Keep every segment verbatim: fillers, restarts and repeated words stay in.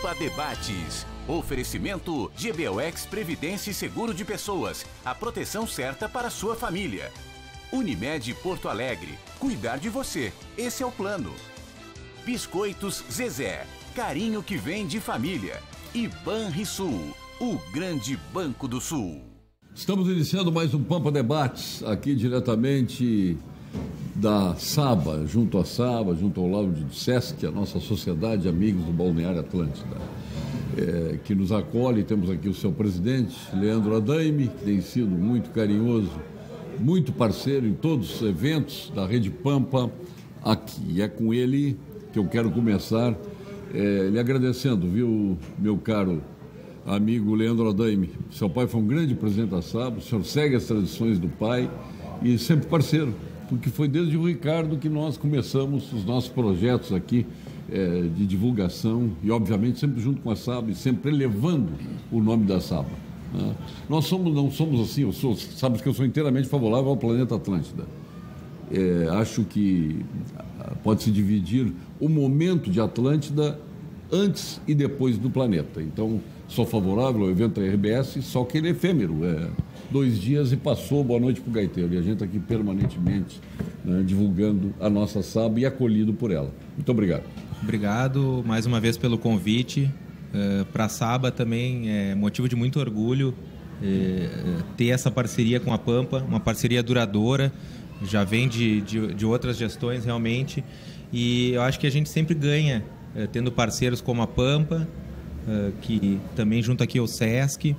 Pampa Debates. Oferecimento G B O X Previdência e Seguro de Pessoas. A proteção certa para a sua família. Unimed Porto Alegre. Cuidar de você. Esse é o plano. Biscoitos Zezé. Carinho que vem de família. E Banrisul. O grande Banco do Sul. Estamos iniciando mais um Pampa Debates, aqui diretamente da Saba, junto à Saba, junto ao lado de Sesc, a nossa Sociedade Amigos do Balneário Atlântida, é, que nos acolhe. Temos aqui o seu presidente, Leandro Adaime, que tem sido muito carinhoso, muito parceiro em todos os eventos da Rede Pampa aqui. E é com ele que eu quero começar, é, lhe agradecendo, viu, meu caro amigo Leandro Adaime. Seu pai foi um grande presidente da Saba, o senhor segue as tradições do pai e sempre parceiro, porque foi desde o Ricardo que nós começamos os nossos projetos aqui é, de divulgação e, obviamente, sempre junto com a Saba e sempre elevando o nome da Saba. Né? Nós somos, não somos assim, eu sou, sabes que eu sou inteiramente favorável ao planeta Atlântida. É, acho que pode-se dividir o momento de Atlântida antes e depois do planeta. Então, sou favorável ao evento da R B S, só que ele é efêmero, é dois dias e passou. Boa noite para o gaiteiro. E a gente aqui permanentemente, né, divulgando a nossa Saba e acolhido por ela. Muito obrigado. Obrigado mais uma vez pelo convite. Uh, para a Saba também é motivo de muito orgulho uh, ter essa parceria com a Pampa, uma parceria duradoura, já vem de, de, de outras gestões realmente, e eu acho que a gente sempre ganha uh, tendo parceiros como a Pampa, Uh, que também junto aqui ao Sesc.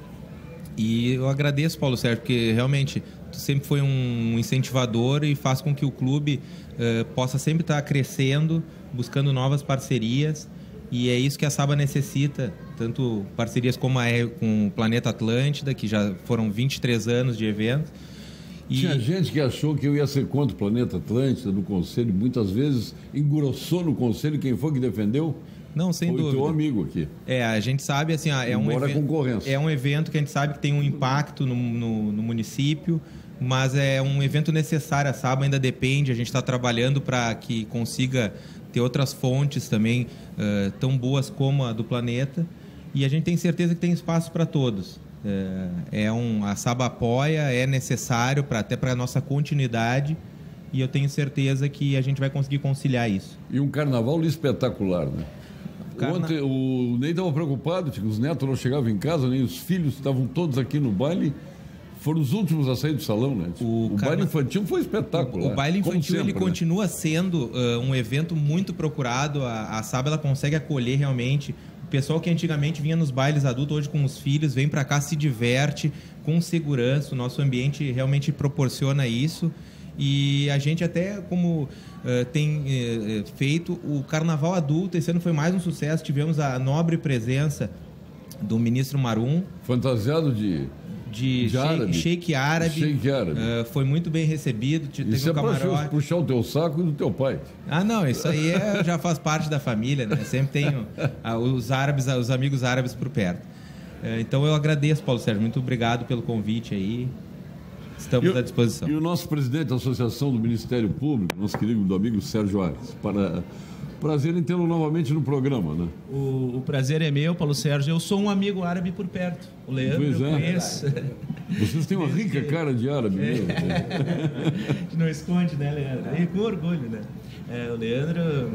E eu agradeço, Paulo Sérgio, porque realmente tu sempre foi um incentivador e faz com que o clube uh, possa sempre estar crescendo, buscando novas parcerias, e é isso que a Saba necessita, tanto parcerias como a, com o Planeta Atlântida, que já foram vinte e três anos de evento. E... Tinha gente que achou que eu ia ser contra o Planeta Atlântida no Conselho, muitas vezes engrossou no Conselho. Quem foi que defendeu? Não, sem Foi dúvida. o teu amigo aqui. É, a gente sabe, assim, é um, evento, é um evento que a gente sabe que tem um impacto no, no, no município, mas é um evento necessário. A Saba ainda depende, a gente está trabalhando para que consiga ter outras fontes também uh, tão boas como a do Planeta, e a gente tem certeza que tem espaço para todos. Uh, é um, a Saba apoia, é necessário pra, até para a nossa continuidade, e eu tenho certeza que a gente vai conseguir conciliar isso. E um carnaval espetacular, né? Carna... Ontem o Ney estava preocupado, que os netos não chegavam em casa, nem os filhos estavam todos aqui no baile. Foram os últimos a sair do salão, né? O, o carna... baile infantil foi espetacular. O, o baile infantil sempre, ele né? continua sendo uh, um evento muito procurado. A, a Saba ela consegue acolher realmente o pessoal que antigamente vinha nos bailes adultos, hoje com os filhos, vem para cá, se diverte com segurança. O nosso ambiente realmente proporciona isso. E a gente até, como uh, tem uh, feito o Carnaval Adulto, esse ano foi mais um sucesso. Tivemos a nobre presença do ministro Marum. Fantasiado de... De, de árabe. Sheik árabe. Sheik árabe. Uh, foi muito bem recebido. Teve isso um é camarote. Para puxar o teu saco e do teu pai. Ah, não, isso aí é, já faz parte da família, né? Sempre tem uh, os árabes, os amigos árabes por perto. Uh, então eu agradeço, Paulo Sérgio. Muito obrigado pelo convite aí. Estamos e, à disposição. E o nosso presidente da Associação do Ministério Público, nosso querido amigo Sérgio Ares, para prazer em tê-lo novamente no programa, né? O, o prazer é meu, Paulo Sérgio. Eu sou um amigo árabe por perto. O Leandro pois eu é. conheço. Vocês têm uma rica cara de árabe é. mesmo. A gente não esconde, né, Leandro? E com orgulho, né? É, o Leandro,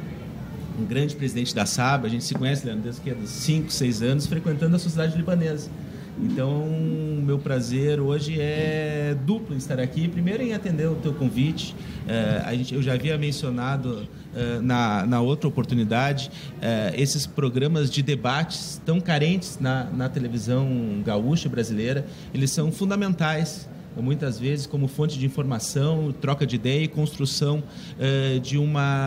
um grande presidente da Saba, a gente se conhece, Leandro, desde que é cinco, seis anos, frequentando a sociedade libanesa. Então, meu prazer hoje é duplo em estar aqui. Primeiro, em atender o teu convite. Uh, a gente, eu já havia mencionado uh, na, na outra oportunidade uh, esses programas de debates tão carentes na, na televisão gaúcha brasileira. Eles são fundamentais, muitas vezes, como fonte de informação, troca de ideia e construção uh, de,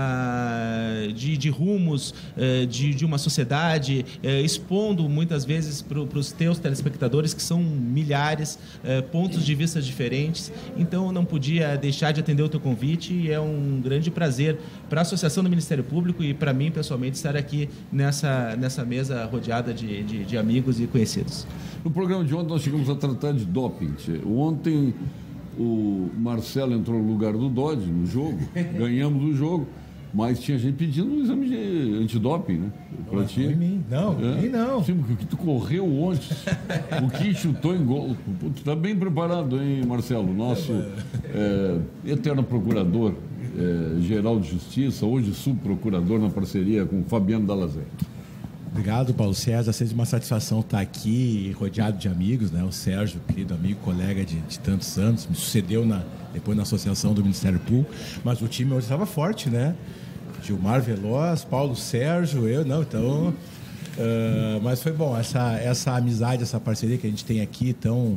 uma, de, de rumos uh, de, de uma sociedade, uh, expondo muitas vezes para os teus telespectadores, que são milhares, uh, pontos de vista diferentes. Então, eu não podia deixar de atender o teu convite, e é um grande prazer para a Associação do Ministério Público e para mim, pessoalmente, estar aqui nessa, nessa mesa rodeada de, de, de amigos e conhecidos. No programa de ontem nós chegamos a tratar de doping. Ontem o Marcelo entrou no lugar do Dodge no jogo, ganhamos o jogo, Mas tinha gente pedindo um exame de antidoping, né? Pra não, ti. Não, em mim. Não, é? em não. Sim, o que tu correu ontem, o que chutou em gol. Tu tá bem preparado, hein, Marcelo? Nosso é, eterno procurador é, geral de justiça, hoje subprocurador na parceria com Fabiano Dallazé. Obrigado, Paulo César. Seja uma satisfação estar aqui rodeado de amigos, né? O Sérgio, querido amigo, colega de, de tantos anos, me sucedeu na, depois na associação do Ministério Público, mas o time hoje estava forte, né? Gilmar Veloz, Paulo Sérgio, eu, não, então... Uh, mas foi bom, essa, essa amizade, essa parceria que a gente tem aqui tão, uh,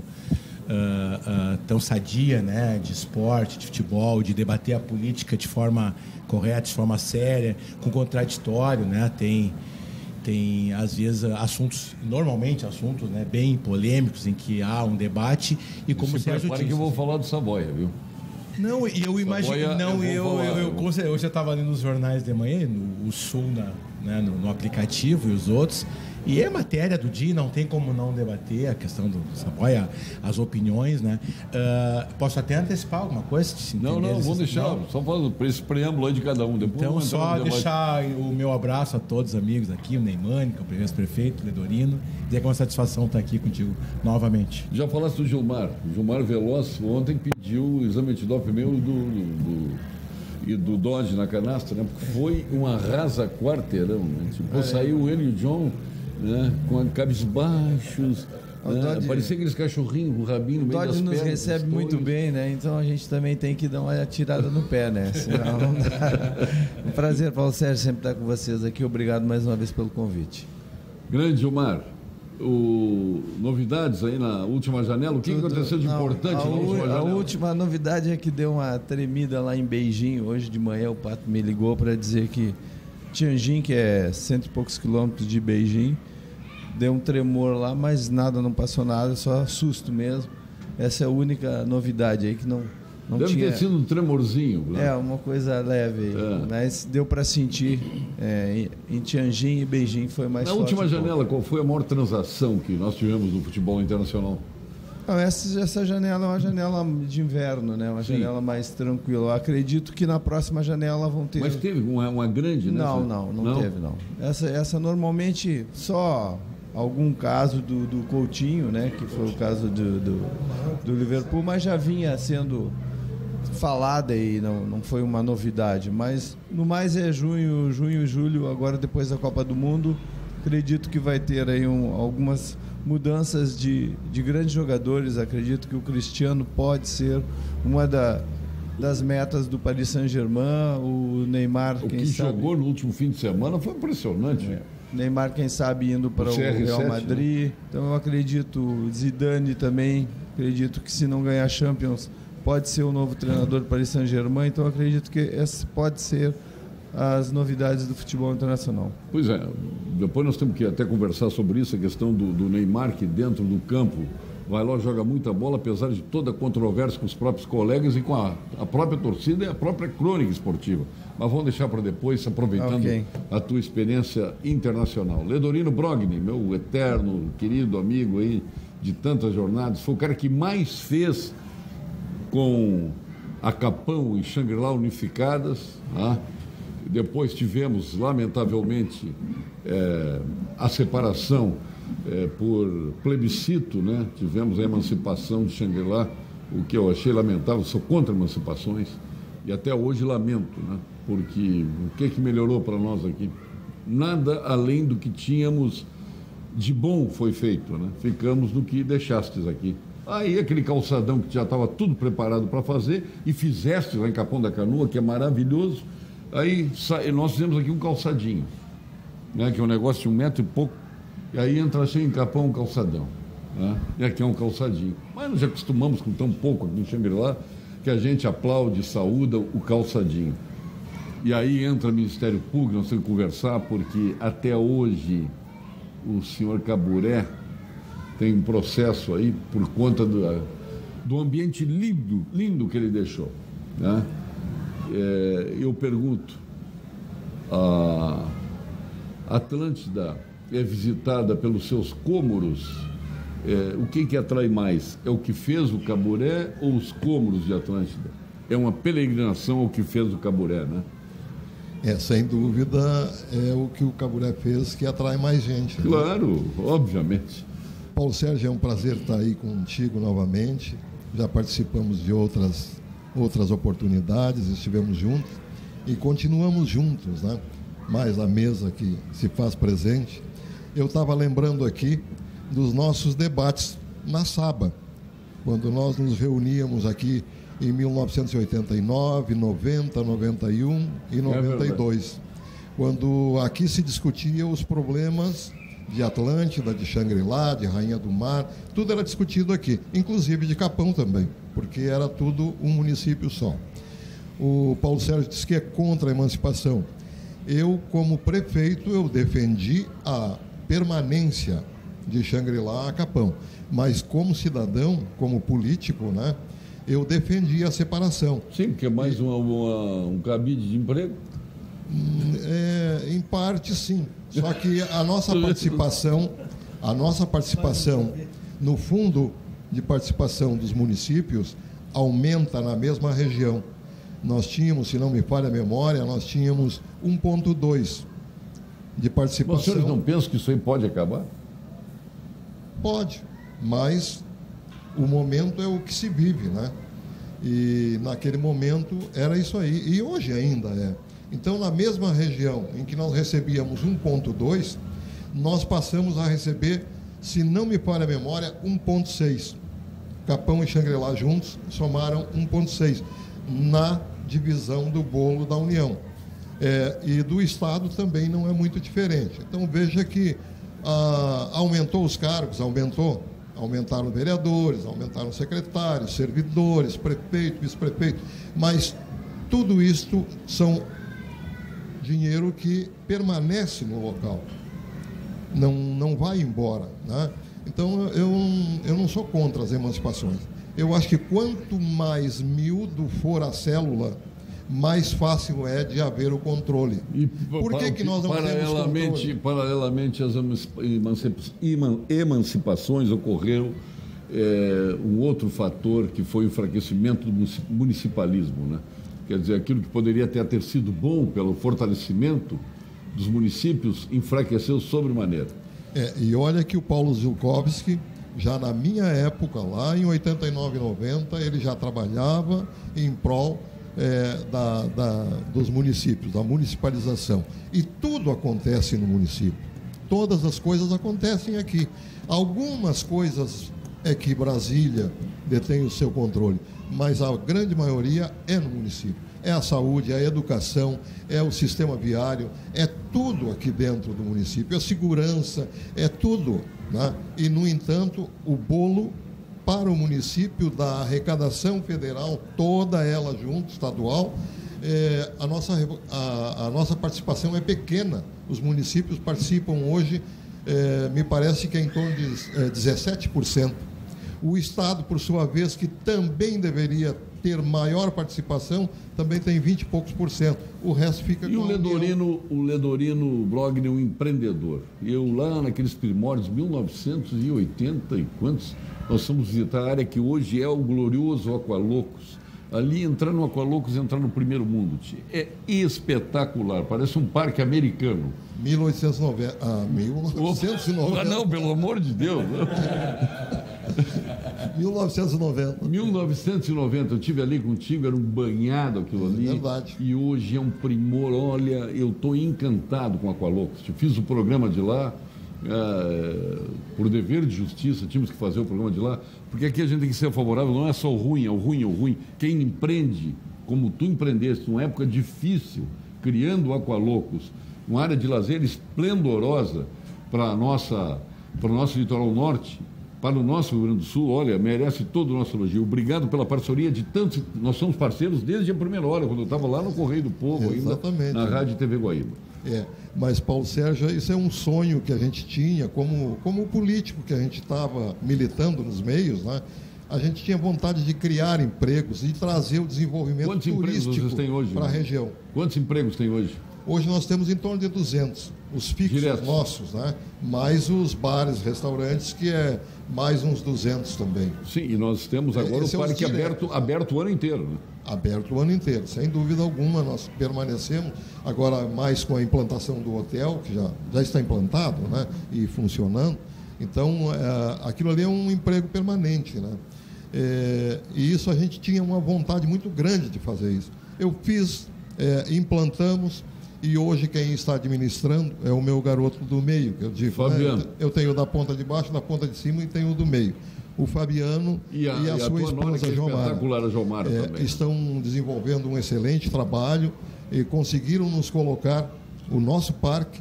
uh, tão sadia, né? De esporte, de futebol, de debater a política de forma correta, de forma séria, com contraditório, né? Tem... Tem, às vezes, assuntos, normalmente assuntos, né, bem polêmicos, em que há um debate. E como o Sérgio disse... que eu vou falar do Saboia, viu? Não, e eu imagino... Não, eu, eu, eu, eu, eu, hoje eu estava ali nos jornais de manhã, no, o Sul, na, né, no, no aplicativo e os outros... E é matéria do dia, não tem como não debater a questão do Saboia, as opiniões, né? Uh, posso até antecipar alguma coisa? Se não, não, vamos deixar, não. Só faz esse preâmbulo aí de cada um. Depois então, só deixar o meu abraço a todos os amigos aqui, o Neymar, que é o primeiro prefeito, o Ledorino, dizer que é uma satisfação estar aqui contigo novamente. Já falaste do Gilmar. O Gilmar Veloz ontem pediu o exame antidoping meu do... do, do... e do Dodge na canastra, né? Porque foi um arrasa quarteirão, né? Tipo, é. Saiu ele e o John, né? Com cabisbaixos, né? Dodge... Parecia aqueles cachorrinhos com o rabinho no meio das pernas. O Dodge nos recebe muito bem, né? Então a gente também tem que dar uma tirada no pé, né? Senão não dá. Um prazer, Paulo Sérgio, sempre estar com vocês aqui. Obrigado mais uma vez pelo convite. Grande, Gilmar. O... Novidades aí na última janela? O que, Tudo... que aconteceu de não, importante a, na última janela? A última novidade é que deu uma tremida lá em Beijing. Hoje de manhã o Pato me ligou para dizer que Tianjin, que é cento e poucos quilômetros de Beijing, deu um tremor lá, mas nada, não passou nada, só susto mesmo. Essa é a única novidade aí que não, não Deve tinha... ter sido um tremorzinho. Né? É, uma coisa leve, é. Mas deu para sentir é, em Tianjin e Beijing foi mais Na forte. última janela, qual foi a maior transação que nós tivemos no futebol internacional? Não, essa, essa janela é uma janela de inverno, né? Uma Sim. janela mais tranquila. Eu acredito que na próxima janela vão ter... Mas teve uma, uma grande, né? Não, não, não, não teve, não. Essa, essa normalmente só... algum caso do, do Coutinho, né, que foi o caso do, do, do Liverpool, mas já vinha sendo falada e não, não foi uma novidade. Mas no mais é junho, junho e julho, agora depois da Copa do Mundo, acredito que vai ter aí um, algumas mudanças de, de grandes jogadores. Acredito que o Cristiano pode ser uma da, das metas do Paris Saint-Germain, o Neymar, o quem que sabe... jogou no último fim de semana foi impressionante. É. Neymar, quem sabe, indo para o, o Real Madrid. Né? Então eu acredito, Zidane também, acredito que se não ganhar Champions, pode ser o novo treinador do Paris Saint-Germain. Então eu acredito que essa pode ser as novidades do futebol internacional. Pois é, depois nós temos que até conversar sobre isso, a questão do, do Neymar, que dentro do campo vai lá, joga muita bola, apesar de toda a controvérsia com os próprios colegas e com a, a própria torcida e a própria crônica esportiva. Mas vamos deixar para depois, aproveitando okay. a tua experiência internacional. Ledorino Brogni, meu eterno, querido amigo aí de tantas jornadas, foi o cara que mais fez com a Capão e Shangri-La unificadas. Tá? Depois tivemos, lamentavelmente, é, a separação é, por plebiscito, né? Tivemos a emancipação de Shangri-La, o que eu achei lamentável, sou contra emancipações, e até hoje lamento, né? Porque o que, que melhorou para nós aqui? Nada além do que tínhamos de bom foi feito, né? Ficamos no que deixastes aqui. Aí aquele calçadão que já estava tudo preparado para fazer e fizeste lá em Capão da Canoa, que é maravilhoso. Aí nós fizemos aqui um calçadinho, né? Que é um negócio de um metro e pouco. E aí entra assim em Capão um calçadão, né? E aqui é um calçadinho. Mas nós já acostumamos com tão pouco aqui em Xangri-Lá que a gente aplaude e saúda o calçadinho. E aí entra o Ministério Público, nós temos que conversar, porque até hoje o senhor Caburé tem um processo aí por conta do, do ambiente lindo, lindo que ele deixou, né? É, eu pergunto, a Atlântida é visitada pelos seus cômoros, é, o que que atrai mais? É o que fez o Caburé ou os cômoros de Atlântida? É uma peregrinação ao que fez o Caburé, né? É, sem dúvida, é o que o Caburé fez que atrai mais gente. Né? Claro, obviamente. Paulo Sérgio, é um prazer estar aí contigo novamente. Já participamos de outras, outras oportunidades, estivemos juntos e continuamos juntos, né? Mais a mesa que se faz presente. Eu estava lembrando aqui dos nossos debates na Saba, quando nós nos reuníamos aqui em mil novecentos e oitenta e nove, noventa, noventa e um e noventa e dois, quando aqui se discutia os problemas de Atlântida, de Xangri-Lá, de Rainha do Mar, tudo era discutido aqui, inclusive de Capão também, porque era tudo um município só. O Paulo Sérgio disse que é contra a emancipação. Eu, como prefeito, eu defendi a permanência de Xangri-Lá a Capão, mas como cidadão, como político, né, eu defendi a separação. Sim, porque é mais uma, uma, um cabide de emprego? É, em parte, sim. Só que a nossa participação, a nossa participação no fundo de participação dos municípios aumenta na mesma região. Nós tínhamos, se não me falha a memória, nós tínhamos um vírgula dois de participação. Os senhores não pensam que isso aí pode acabar? Pode, mas o momento é o que se vive, né? E naquele momento era isso aí, e hoje ainda é. Então, na mesma região em que nós recebíamos um vírgula dois, nós passamos a receber, se não me falha a memória, um vírgula seis. Capão e Xangri-Lá juntos somaram um vírgula seis na divisão do bolo da União. É, e do Estado também não é muito diferente. Então, veja que ah, aumentou os cargos, aumentou. Aumentaram vereadores, aumentaram secretários, servidores, prefeito, vice-prefeito, mas tudo isto são dinheiro que permanece no local, não, não vai embora, né? Então, eu, eu não sou contra as emancipações. Eu acho que quanto mais miúdo for a célula, mais fácil é de haver o controle. E, por que, que nós não paralelamente, temos controle? Paralelamente às emancipações, ocorreu é, um outro fator, que foi o enfraquecimento do municipalismo, né? Quer dizer, aquilo que poderia até ter sido bom pelo fortalecimento dos municípios, enfraqueceu sobremaneira. É, e olha que o Paulo Zilkowski, já na minha época, lá em oitenta e nove, noventa, ele já trabalhava em prol É, da, da, dos municípios, da municipalização. E tudo acontece no município. Todas as coisas acontecem aqui. Algumas coisas é que Brasília detém o seu controle, mas a grande maioria é no município. É a saúde, é a educação, é o sistema viário, é tudo aqui dentro do município. É a segurança, é tudo, né? E, no entanto, o bolo para o município da arrecadação federal, toda ela junto, estadual, é, a, nossa, a, a nossa participação é pequena. Os municípios participam hoje, é, me parece que é em torno de é, dezessete por cento. O Estado, por sua vez, que também deveria ter maior participação, também tem vinte e poucos por cento. O resto fica e com... E o Ledorino, o Ledorino Brogni é um empreendedor. Eu lá naqueles primórdios, mil novecentos e oitenta e quantos... Nós fomos visitar a área que hoje é o glorioso Aqualocos. Ali, entrar no Aqualocos, entrar no primeiro mundo. Tia. É espetacular, parece um parque americano. mil oitocentos e noventa. Ah, mil novecentos e noventa. Ah, não, pelo amor de Deus. mil novecentos e noventa. mil novecentos e noventa, eu estive ali contigo, era um banhado aquilo ali. É verdade. E hoje é um primor. Olha, eu estou encantado com o Aqualocos. Eu fiz o programa de lá. É, por dever de justiça, tínhamos que fazer o programa de lá, porque aqui a gente tem que ser favorável, não é só o ruim, é o ruim, é o ruim. Quem empreende, como tu empreendeste, numa época difícil, criando o Aqualocos, uma área de lazer esplendorosa para a nossa, para o nosso litoral norte, para o nosso Rio Grande do Sul, olha, merece todo o nosso elogio. Obrigado pela parceria de tantos, nós somos parceiros desde a primeira hora, quando eu estava lá no Correio do Povo, Exatamente, ainda, na né? Rádio T V Guaíba. É, mas, Paulo Sérgio, isso é um sonho que a gente tinha como, como político que a gente estava militando nos meios, né? A gente tinha vontade de criar empregos e trazer o desenvolvimento Quantos turístico empregos vocês têm hoje, para a região. Quantos empregos tem hoje? Hoje nós temos em torno de duzentos, os fixos Direto. nossos, né? Mais os bares, restaurantes, que é mais uns duzentos também. Sim, e nós temos agora Esse o é os parque diretos. aberto, aberto o ano inteiro, né? Aberto o ano inteiro, sem dúvida alguma, nós permanecemos, agora mais com a implantação do hotel, que já, já está implantado, né? E funcionando. Então, é, aquilo ali é um emprego permanente, né? É, e isso a gente tinha uma vontade muito grande de fazer isso. Eu fiz, é, implantamos, e hoje quem está administrando é o meu garoto do meio, que eu digo, Fabiano. né? Eu tenho da ponta de baixo, da ponta de cima e tenho o do meio. O Fabiano E a, e a e a sua tua nora, que esposa, é Jomara. espetacular, a Jomara É, também. estão desenvolvendo um excelente trabalho e conseguiram nos colocar o nosso parque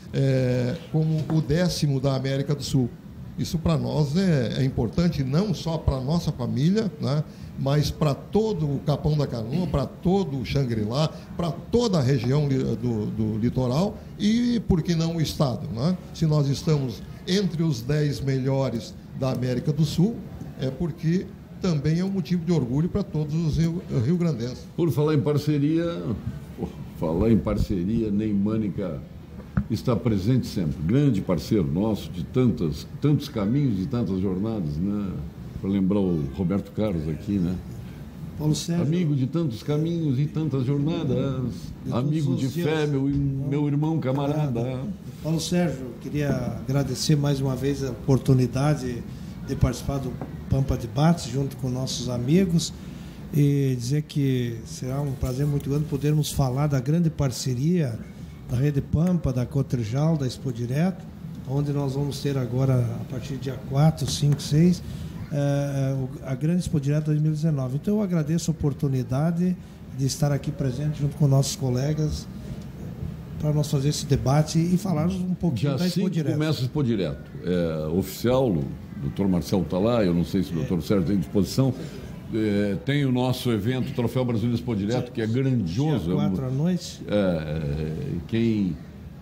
é, como o décimo da América do Sul. Isso para nós é, é importante, não só para a nossa família, né, mas para todo o Capão da Canoa, para todo o Xangri-Lá, para toda a região li, do, do litoral e, por que não, o Estado. Né? Se nós estamos entre os dez melhores da América do Sul, é porque também é um motivo de orgulho para todos os rio, rio-grandenses. Por falar em parceria, pô, falar em parceria, Neymânica está presente sempre. Grande parceiro nosso de tantas, tantos caminhos e tantas jornadas, né? Para lembrar o Roberto Carlos aqui, né? Paulo Sérgio, Amigo de tantos caminhos e tantas jornadas, de amigo de dias. fé, meu, meu irmão camarada. Paulo Sérgio, queria agradecer mais uma vez a oportunidade de participar do Pampa Debates junto com nossos amigos e dizer que será um prazer muito grande podermos falar da grande parceria da Rede Pampa, da Cotrijal, da Expo Direto, onde nós vamos ter agora, a partir do dia quatro, cinco, seis, é, a grande Expo Direto dois mil e dezenove. Então eu agradeço a oportunidade de estar aqui presente junto com nossos colegas para nós fazer esse debate e falarmos um pouquinho Dia da Expo cinco Direto. começa a Expo Direto. É, oficial, o doutor Marcelo está lá, eu não sei se o doutor Sérgio tem disposição. É, tem o nosso evento, o Troféu Brasileiro Expo Direto, que é grandioso. Dia quatro à noite. É, quem,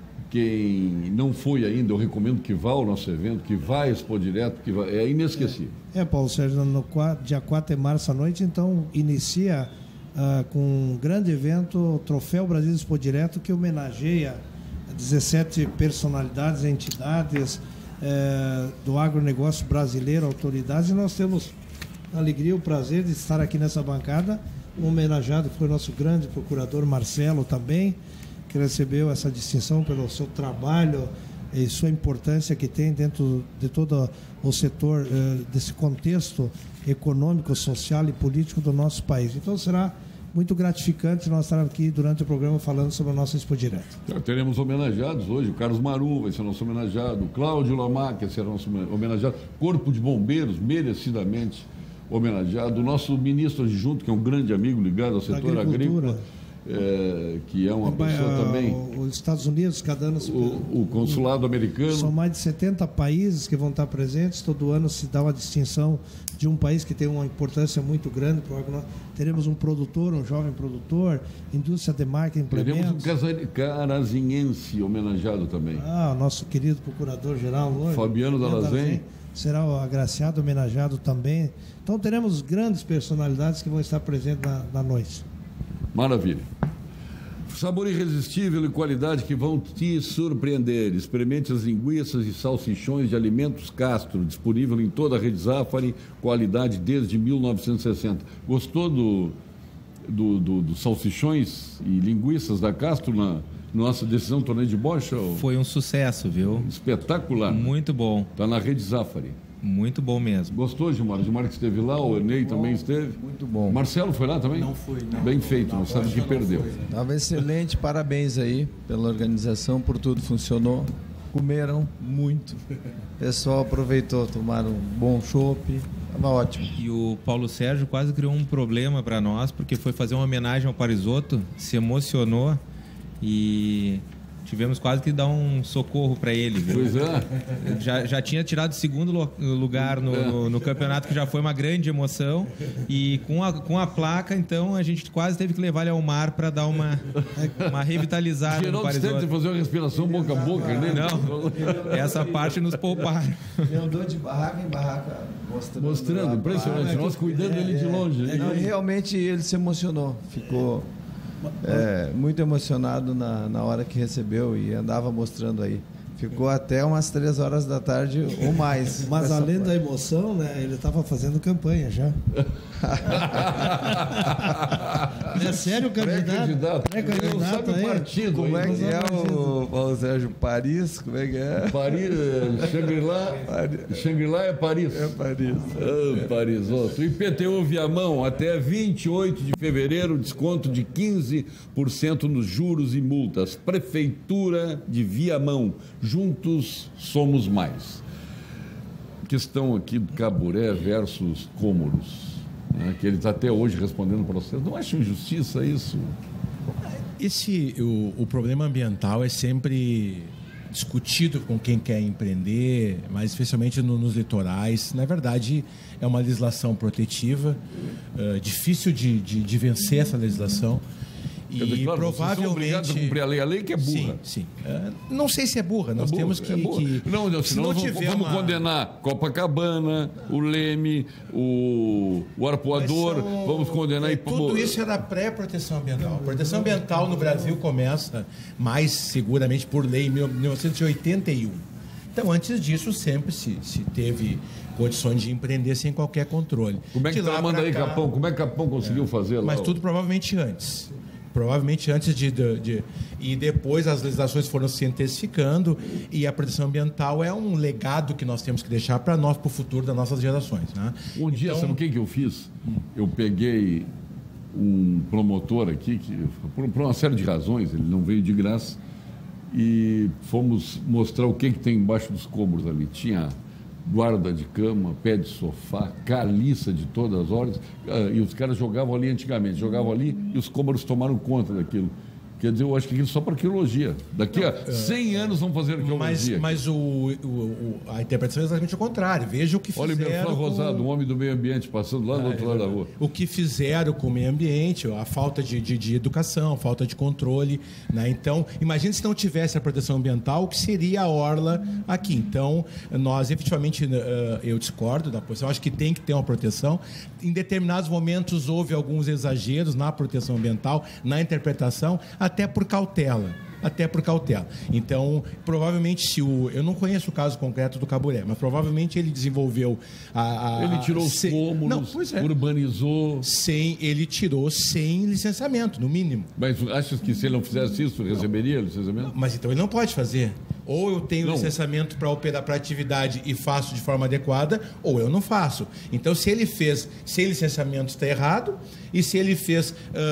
quem não foi ainda, eu recomendo que vá ao nosso evento, que vá à Expo Direto, que vá, é inesquecível. É, Paulo Sérgio, no quatro, dia quatro de março à noite, então inicia uh, com um grande evento, o Troféu Brasil Expo Direto, que homenageia dezessete personalidades, entidades uh, do agronegócio brasileiro, autoridades, e nós temos a alegria e o prazer de estar aqui nessa bancada, um homenageado que foi o nosso grande procurador Marcelo também, que recebeu essa distinção pelo seu trabalho e sua importância que tem dentro de todo o setor eh, desse contexto econômico, social e político do nosso país. Então será muito gratificante nós estarmos aqui durante o programa falando sobre a nossa Expo Direto. Já teremos homenageados hoje, o Carlos Marum vai ser nosso homenageado, o Cláudio Lamac será nosso homenageado, Corpo de Bombeiros, merecidamente homenageado, o nosso ministro adjunto, que é um grande amigo ligado ao setor agrícola, é, que é uma pessoa também... Os Estados Unidos, cada ano... O, o consulado americano... São mais de setenta países que vão estar presentes, todo ano se dá uma distinção de um país que tem uma importância muito grande para o agro. Teremos um produtor, um jovem produtor, indústria de marca, implementos... Teremos um carazinhense homenageado também. Ah, o nosso querido procurador-geral... Fabiano Dalazen. Será o agraciado, homenageado também. Então teremos grandes personalidades que vão estar presentes na, na noite. Maravilha. Sabor irresistível e qualidade que vão te surpreender. Experimente as linguiças e salsichões de Alimentos Castro, disponível em toda a rede Zafari, qualidade desde mil novecentos e sessenta. Gostou do, do, do, do salsichões e linguiças da Castro na nossa decisão torneio de bocha? Foi um sucesso, viu? Espetacular. Muito bom. Está na rede Zafari. Muito bom mesmo. Gostou, Gilmar? O Gilmar que esteve lá, o Ney também esteve. Muito bom. Marcelo foi lá também? Não fui, não. Bem feito, não sabe que perdeu. Estava excelente, parabéns aí pela organização, por tudo, funcionou. Comeram muito. O pessoal aproveitou, tomaram um bom chopp, estava ótimo. E o Paulo Sérgio quase criou um problema para nós, porque foi fazer uma homenagem ao Parisotto, se emocionou e... tivemos quase que dar um socorro para ele, viu? Pois é. Já, já tinha tirado o segundo lugar no, no, no campeonato, que já foi uma grande emoção. E com a, com a placa, então, a gente quase teve que levar ele ao mar para dar uma, uma revitalizada no Geraldo Parisotto. tenta fazer uma respiração boca a boca, né? Não, essa parte nos pouparam. Eu andou de barraca em barraca mostrando. Mostrando, impressionante. Nós cuidando dele de longe. É, não, realmente ele se emocionou. Ficou... é, muito emocionado na, na hora que recebeu e andava mostrando aí. Ficou até umas três horas da tarde ou mais. Mas além da emoção, né, ele estava fazendo campanha já. É sério, candidato? Pré-candidato. Não sabe o partido. Como é aí, que é o Paulo Sérgio? Paris? Como é que é? Paris, Shangri-La. Shangri-La é Paris. É Paris. Ah, Paris. Outro. I P T U Viamão, até vinte e oito de fevereiro, desconto de quinze por cento nos juros e multas. Prefeitura de Viamão. Juntos somos mais. Questão aqui do Caburé versus Cômoros, né, que ele está até hoje respondendo o processo. Não acha injustiça isso? Esse, o, o problema ambiental é sempre discutido com quem quer empreender, mas especialmente no, nos litorais. Na verdade, é uma legislação protetiva, uh, difícil de, de, de vencer essa legislação. Quer dizer, E claro, provavelmente. Obrigados a cumprir a lei, a lei que é burra. Sim, sim. Uh, não sei se é burra, nós é burra, temos que. É que não, não, se senão não vamos, tiver vamos uma... condenar Copacabana, o Leme, o, o Arpoador, são... vamos condenar. é, e... Tudo isso é da pré-proteção ambiental. A proteção ambiental no Brasil começa mais seguramente por lei em mil novecentos e oitenta e um. Então, antes disso, sempre se, se teve condições de empreender sem qualquer controle. Como é que está manda aí, cá... Capão? Como é que Capão conseguiu é. fazer lá? Mas tudo provavelmente antes. Provavelmente antes de, de, de... E depois as legislações foram se intensificando e a proteção ambiental é um legado que nós temos que deixar para nós, para o futuro das nossas gerações. Né? Um dia, então... sabe o que, que eu fiz? Eu peguei um promotor aqui, que, por, por uma série de razões, ele não veio de graça, e fomos mostrar o que, que tem embaixo dos cômoros ali. Tinha guarda de cama, pé de sofá, caliça de todas as horas, e os caras jogavam ali antigamente, jogavam ali e os cômoros tomaram conta daquilo. Quer dizer, eu acho que aquilo só para arqueologia. Daqui a cem anos vão fazer arqueologia. Mas, mas o, o, o, a interpretação é exatamente o contrário. Veja o que fizeram... Olha o Berflan Rosado, com... um homem do meio ambiente, passando lá do ah, outro é, lado da rua. O que fizeram com o meio ambiente, a falta de, de, de educação, a falta de controle. Né? Então, imagine se não tivesse a proteção ambiental, o que seria a orla aqui. Então, nós efetivamente, eu discordo da posição. Acho que tem que ter uma proteção. Em determinados momentos, houve alguns exageros na proteção ambiental, na interpretação, até por cautela, até por cautela. Então, provavelmente, se o... Eu não conheço o caso concreto do Caburé, mas provavelmente ele desenvolveu a... a ele tirou os sem, cômoros, não, pois é. urbanizou... Sem, ele tirou sem licenciamento, no mínimo. Mas achas que se ele não fizesse isso, receberia não. licenciamento? Não, mas então ele não pode fazer. Ou eu tenho não. licenciamento para operar para atividade e faço de forma adequada, ou eu não faço. Então, se ele fez sem licenciamento, está errado. E se ele fez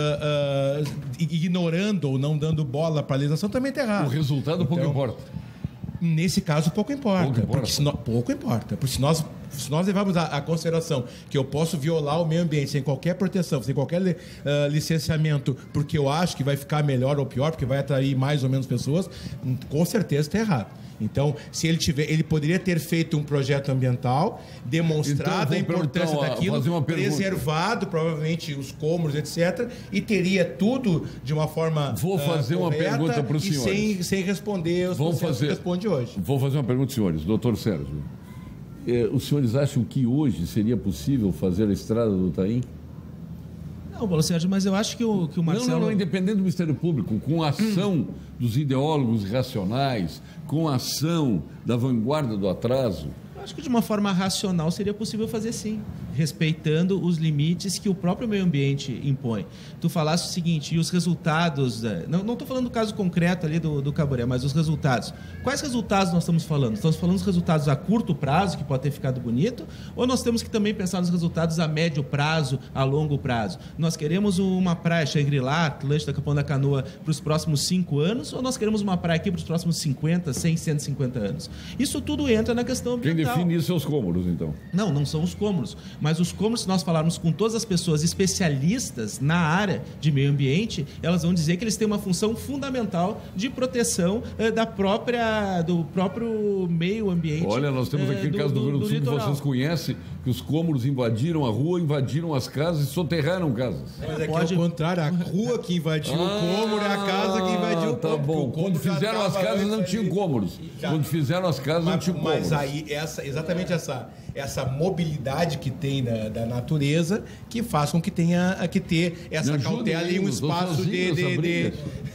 uh, uh, ignorando ou não dando bola para a legislação, também está errado. O resultado pouco então, importa. Nesse caso, pouco importa. Pouco importa. Porque se nós, pouco importa. Porque se nós, se nós levarmos a, a consideração que eu posso violar o meio ambiente sem qualquer proteção, sem qualquer uh, licenciamento, porque eu acho que vai ficar melhor ou pior, porque vai atrair mais ou menos pessoas, com certeza está errado. Então, se ele tiver, ele poderia ter feito um projeto ambiental, demonstrado então, a importância então, daquilo, preservado provavelmente os cômoros, etcétera, e teria tudo de uma forma Vou fazer uh, uma pergunta para os senhores. Sem, sem responder os Vamos fazer, que responde hoje. Vou fazer uma pergunta, senhores. Doutor Sérgio, eh, os senhores acham que hoje seria possível fazer a estrada do Taim? Não, Paulo Sérgio, mas eu acho que o, que o Marcelo... Não, não, não, independente do Ministério Público, com a ação hum. dos ideólogos racionais, com a ação da vanguarda do atraso... Acho que de uma forma racional seria possível fazer sim, respeitando os limites que o próprio meio ambiente impõe. Tu falaste o seguinte, e os resultados, não estou falando do caso concreto ali do, do Caburé, mas os resultados. Quais resultados nós estamos falando? Estamos falando dos resultados a curto prazo, que pode ter ficado bonito, ou nós temos que também pensar nos resultados a médio prazo, a longo prazo? Nós queremos uma praia Shangri-La, Atlântida, Capão da Canoa para os próximos cinco anos, ou nós queremos uma praia aqui para os próximos cinquenta, cem, cento e cinquenta anos? Isso tudo entra na questão ambiental. Define isso aos cômoros, então. Não, não são os cômoros. Mas os cômoros, se nós falarmos com todas as pessoas especialistas na área de meio ambiente, elas vão dizer que eles têm uma função fundamental de proteção eh, da própria, do próprio meio ambiente. Olha, nós temos aqui eh, o caso do Rio Grande do Sul, que vocês conhecem, que os cômoros invadiram a rua, invadiram as casas e soterraram casas. Mas é que Pode... ao contrário, a rua que invadiu ah, o cômoro é a casa que invadiu o cômoro. Tá bom. Quando fizeram as casas não tinham cômoros. Já... Quando fizeram as casas mas, não tinham cômoros. Mas aí, essa, exatamente essa, essa mobilidade que tem da, da natureza que faz com que tenha que ter essa cautela e um espaço de... de, de...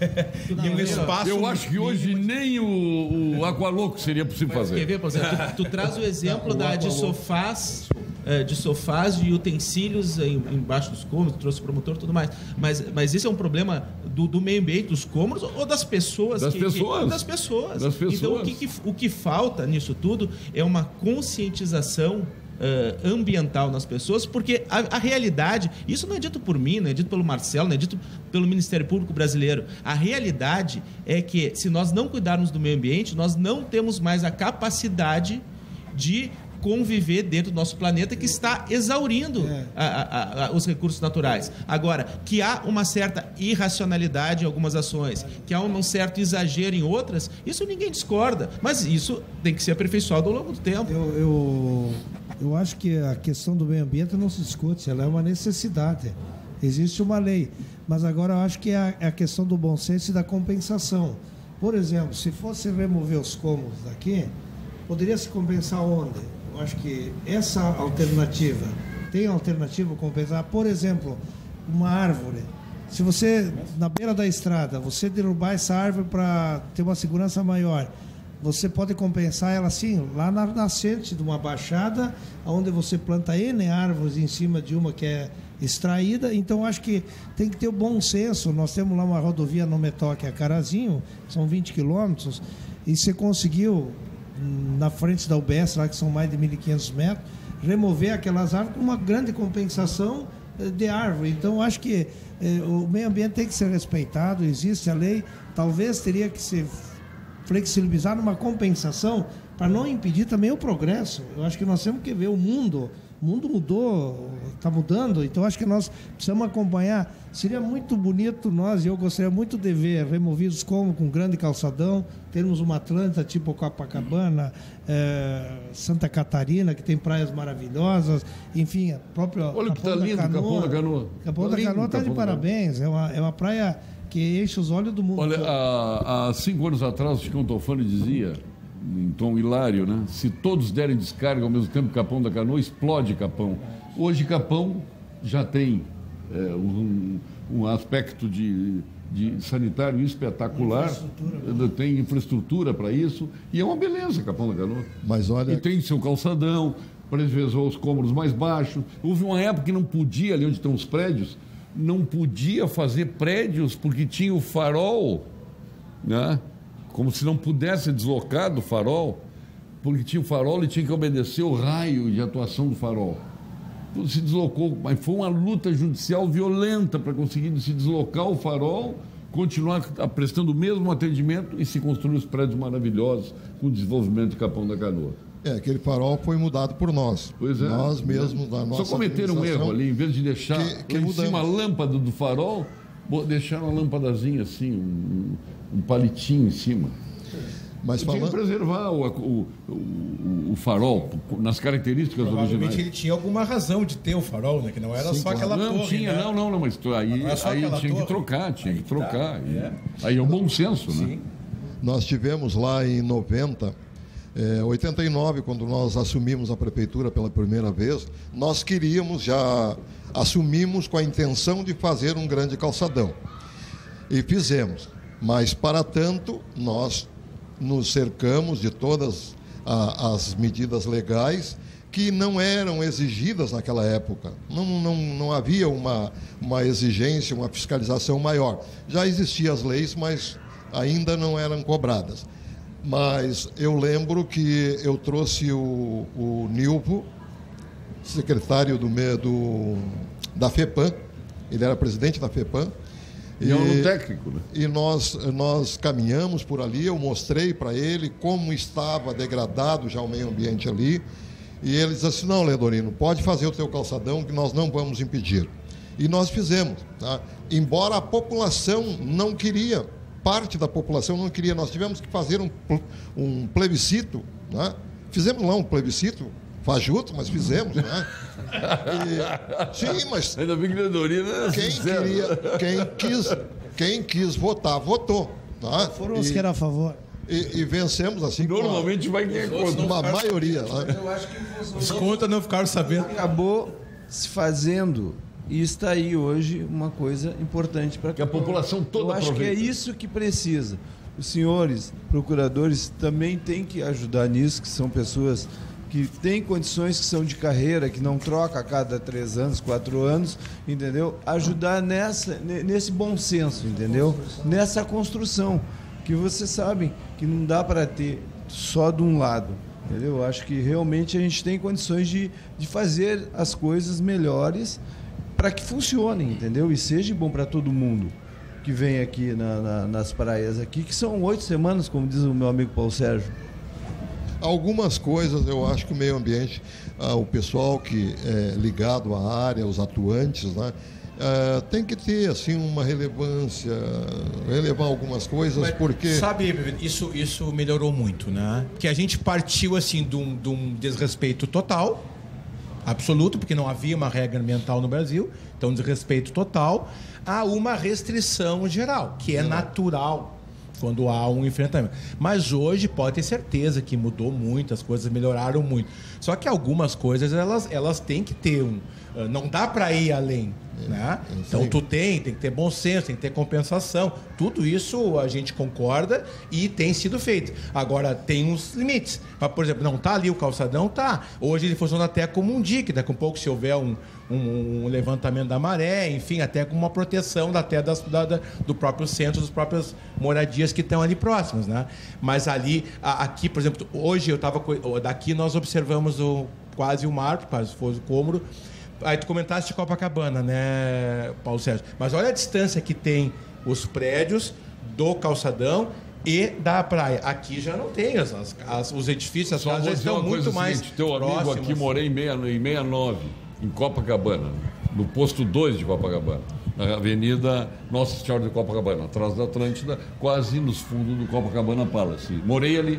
e um espaço... Eu acho que hoje nem o, o Aqualoco seria possível mas, fazer. Quer ver, por exemplo, tu, tu traz o exemplo da, de sofás... de sofás e utensílios embaixo dos cômodos, trouxe o promotor e tudo mais. Mas, mas esse é um problema do, do meio ambiente, dos cômodos ou das pessoas? Das que, pessoas. Que, das pessoas. Das pessoas. Então, o que, que, o que falta nisso tudo é uma conscientização uh, ambiental nas pessoas, porque a, a realidade, isso não é dito por mim, não é dito pelo Marcelo, não é dito pelo Ministério Público Brasileiro. A realidade é que, se nós não cuidarmos do meio ambiente, nós não temos mais a capacidade de conviver dentro do nosso planeta que está exaurindo é. a, a, a, os recursos naturais. Agora, que há uma certa irracionalidade em algumas ações, que há um certo exagero em outras, isso ninguém discorda, mas isso tem que ser aperfeiçoado ao longo do tempo. Eu, eu, eu acho que a questão do meio ambiente não se discute, ela é uma necessidade. Existe uma lei, mas agora eu acho que é a, é a questão do bom senso e da compensação. Por exemplo, se fosse remover os cômodos daqui, poderia se compensar onde? Eu acho que essa alternativa, tem alternativa para compensar, por exemplo, uma árvore. Se você, na beira da estrada, você derrubar essa árvore para ter uma segurança maior, você pode compensar ela assim, lá na nascente de uma baixada, onde você planta N árvores em cima de uma que é extraída. Então, acho que tem que ter o bom senso. Nós temos lá uma rodovia no Metoque a Carazinho, são vinte quilômetros, e você conseguiu, na frente da U B S, lá que são mais de mil e quinhentos metros, remover aquelas árvores com uma grande compensação de árvore. Então, acho que eh, o meio ambiente tem que ser respeitado, existe a lei, talvez teria que ser flexibilizado uma compensação para não impedir também o progresso. Eu acho que nós temos que ver o mundo, o mundo mudou, está mudando, então acho que nós precisamos acompanhar. Seria muito bonito nós, e eu gostaria muito de ver removidos como com grande calçadão, termos uma Atlanta tipo Copacabana, eh, Santa Catarina, que tem praias maravilhosas, enfim, a própria Olha que tá lindo, Capão da Canoa. Capão da Canoa está de parabéns, é uma, é uma praia que enche os olhos do mundo. Olha, há, há cinco anos atrás, o Chico Tofani dizia, em tom hilário, né? Se todos derem descarga ao mesmo tempo Capão da Canoa, explode Capão. Hoje Capão já tem é, um, um aspecto de, de sanitário espetacular, infraestrutura, tem infraestrutura para isso, e é uma beleza Capão da Canoa. Mas olha... E tem seu calçadão, preservou os cômodos mais baixos. Houve uma época que não podia, ali onde estão os prédios, não podia fazer prédios porque tinha o farol, né? Como se não pudesse deslocar do farol, porque tinha o farol e tinha que obedecer o raio de atuação do farol. Tudo se deslocou, mas foi uma luta judicial violenta para conseguir se deslocar o farol, continuar prestando o mesmo atendimento e se construir os prédios maravilhosos com o desenvolvimento de Capão da Canoa. É, aquele farol foi mudado por nós. Pois é. Nós mesmos, da nossa Só cometeram um erro ali, em vez de deixar que, que em cima a lâmpada do farol, deixaram uma lâmpadazinha assim, um, um palitinho em cima. Mas falando... Tinha que preservar o, o, o, o farol nas características originais. Provavelmente ele tinha alguma razão de ter o farol, né? Que não era Sim, só aquela não, torre. Tinha, né? Não, não, não, mas aí, não aí tinha torre. que trocar, tinha aí que trocar. Tá. É. Aí é o bom senso, Sim. né? Nós tivemos lá em noventa, é, oitenta e nove, quando nós assumimos a prefeitura pela primeira vez, nós queríamos, já assumimos com a intenção de fazer um grande calçadão. E fizemos. Mas, para tanto, nós nos cercamos de todas a, as medidas legais que não eram exigidas naquela época. Não, não, não havia uma, uma exigência, uma fiscalização maior. Já existiam as leis, mas ainda não eram cobradas. Mas eu lembro que eu trouxe o, o Nilvo, secretário do, do, da FEPAM, ele era presidente da FEPAM, E, e, técnico, né? e nós, nós caminhamos por ali, eu mostrei para ele como estava degradado já o meio ambiente ali, e ele disse assim, não, Leodorino, pode fazer o teu calçadão que nós não vamos impedir. E nós fizemos, tá? Embora a população não queria, parte da população não queria, nós tivemos que fazer um, um plebiscito, né? Fizemos lá um plebiscito, fajuto, mas fizemos, né? E, sim, mas Ainda bem que não é Dorina, né? quem Sincero. queria, quem quis, quem quis votar, votou. Tá? Foram os E- que eram a favor. E, e vencemos assim Normalmente vai quem é com contra. uma maioria. Né? Eu acho que Os contra não ficaram sabendo. acabou se fazendo e está aí hoje uma coisa importante para Que a população toda Eu acho que é aproveita. isso que precisa. Os senhores procuradores também têm que ajudar nisso, que são pessoas que têm condições, que são de carreira, que não troca a cada três anos, quatro anos, entendeu? Ajudar nessa, ne- nesse bom senso, entendeu? Nessa construção, que vocês sabem que não dá para ter só de um lado, entendeu? Eu acho que realmente a gente tem condições de, de fazer as coisas melhores para que funcionem, entendeu? E seja bom para todo mundo que vem aqui na- na- nas praias aqui, que são oito semanas, como diz o meu amigo Paulo Sérgio. Algumas coisas eu acho que o meio ambiente, ah, o pessoal que é ligado à área, os atuantes, né, ah, tem que ter assim uma relevância, relevar algumas coisas, Mas, porque sabe, isso, isso melhorou muito, né? Porque a gente partiu assim de um, de um desrespeito total, absoluto, porque não havia uma regra ambiental no Brasil, então desrespeito total, a uma restrição geral, que é natural quando há um enfrentamento. Mas hoje pode ter certeza que mudou muito, as coisas melhoraram muito. Só que algumas coisas elas, elas têm que ter um. Não dá para ir além. Né? Então tu tem, tem que ter bom senso, tem que ter compensação. Tudo isso a gente concorda e tem sido feito. Agora tem uns limites. Por exemplo, não tá ali o calçadão, tá. Hoje ele funciona até como um dique. Daqui a pouco, se houver um, um, um levantamento da maré, enfim, até com uma proteção até das, da, da, do próprio centro, das próprias moradias que estão ali próximas, né? Mas ali, a, aqui, por exemplo, hoje eu estava daqui nós observamos o, quase o mar, quase fosse o cômoro. Aí tu comentaste de Copacabana, né, Paulo Sérgio? Mas olha a distância que tem os prédios do calçadão e da praia. Aqui já não tem, as, as, os edifícios, as Só casas vou já dizer estão uma muito coisa mais seguinte, teu amigo próximas. aqui, morei em sessenta e nove, em Copacabana, no posto dois de Copacabana, na Avenida Nossa Senhora de Copacabana, atrás da Atlântida, quase nos fundos do Copacabana Palace. Morei ali.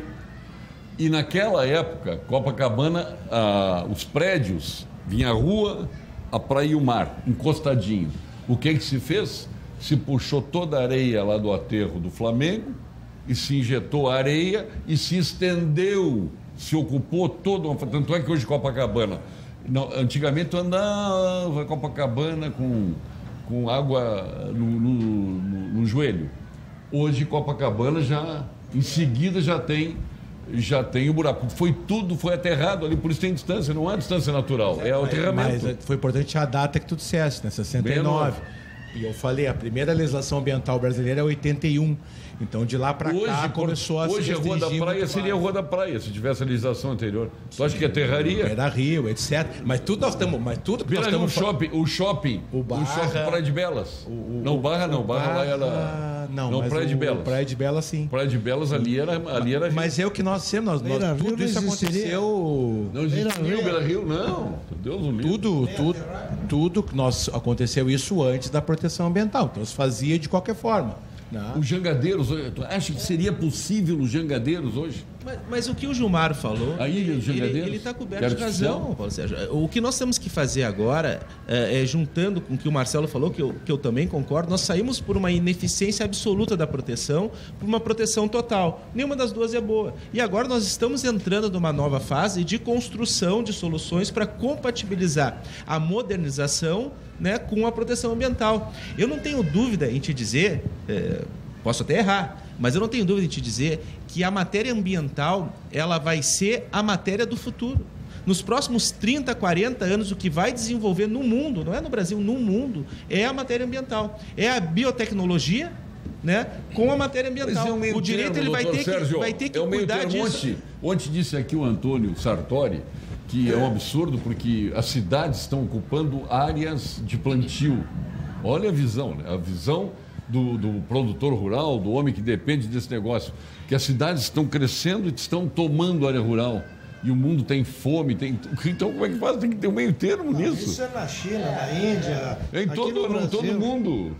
E naquela época, Copacabana, ah, os prédios, vinha a rua, a praia e o mar, encostadinho. O que que se fez? Se puxou toda a areia lá do aterro do Flamengo e se injetou areia e se estendeu, se ocupou todo. Tanto é que hoje Copacabana, não, antigamente eu andava Copacabana com, com água no, no, no, no joelho. Hoje Copacabana já, em seguida já tem já tem o buraco. Foi tudo, foi aterrado ali, por isso tem distância, não é distância natural, é o aterramento. Mas foi importante a data que tu disseste, né? sessenta e nove. E eu falei, a primeira legislação ambiental brasileira é oitenta e um. Então, de lá para cá, começou a hoje se a Rua da restringir Praia muito seria a mais. Rua da Praia, se tivesse a legislação anterior. Tu acha que aterraria? Era Rio, etcétera. Mas tudo nós estamos... Mas tudo que nós Vira o estamos... shopping, o shopping, O o Barra- shopping Praia de Belas. O- o- não, Barra não, o Barra lá era... Não, não mas Praia de o- Belas. Praia de Belas, sim. Praia de Belas ali era... Ali era Mas é o que nós temos. Nós, nós- Beira Rio tudo não isso existiria. aconteceu... Não existia Beira Rio. Beira Rio, não. Deus o livre. Tudo, tudo, tudo que nós aconteceu isso antes da proteção ambiental. Então se fazia de qualquer forma. Né? Os jangadeiros, tu acha que seria possível os jangadeiros hoje? Mas, mas o que o Gilmar falou, A Ilha dos ele Jangadeiros? está Que coberto era de artificial? razão, Paulo Sérgio. O que nós temos que fazer agora, é, é, juntando com o que o Marcelo falou, que eu, que eu também concordo, nós saímos por uma ineficiência absoluta da proteção, por uma proteção total. Nenhuma das duas é boa. E agora nós estamos entrando numa nova fase de construção de soluções para compatibilizar a modernização, né, com a proteção ambiental. Eu não tenho dúvida em te dizer... É, posso até errar, mas eu não tenho dúvida em te dizer que a matéria ambiental ela vai ser a matéria do futuro. Nos próximos trinta, quarenta anos, o que vai desenvolver no mundo, não é no Brasil, no mundo, é a matéria ambiental. É a biotecnologia, né, com a matéria ambiental. Mas é o meio o direito termo, ele vai doutor ter, Sérgio, que, vai ter que é o meio cuidar termo. disso. Ontem, ontem disse aqui o Antônio Sartori que é um absurdo porque as cidades estão ocupando áreas de plantio. Olha a visão, né? A visão do, do produtor rural, do homem que depende desse negócio, que as cidades estão crescendo e estão tomando área rural. E o mundo tem fome, tem... Então como é que faz? Tem que ter um meio termo nisso. Isso é na China, na Índia. É em aqui todo, no no, todo Brasil. mundo.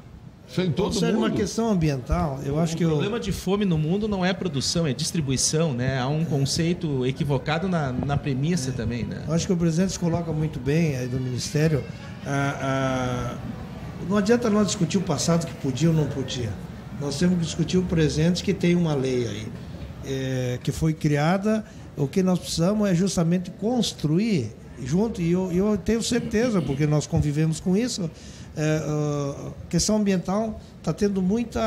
Isso é em todo Sério, mundo. uma questão ambiental, eu acho o que... O problema eu... de fome no mundo não é produção, é distribuição, né? Há um conceito equivocado na, na premissa é. também, né? Eu acho que o presidente se coloca muito bem aí do Ministério. Ah, ah, não adianta nós discutir o passado que podia ou não podia. Nós temos que discutir o presente, que tem uma lei aí, é, que foi criada. O que nós precisamos é justamente construir junto, e eu, eu tenho certeza, porque nós convivemos com isso. É, a questão ambiental está tendo muita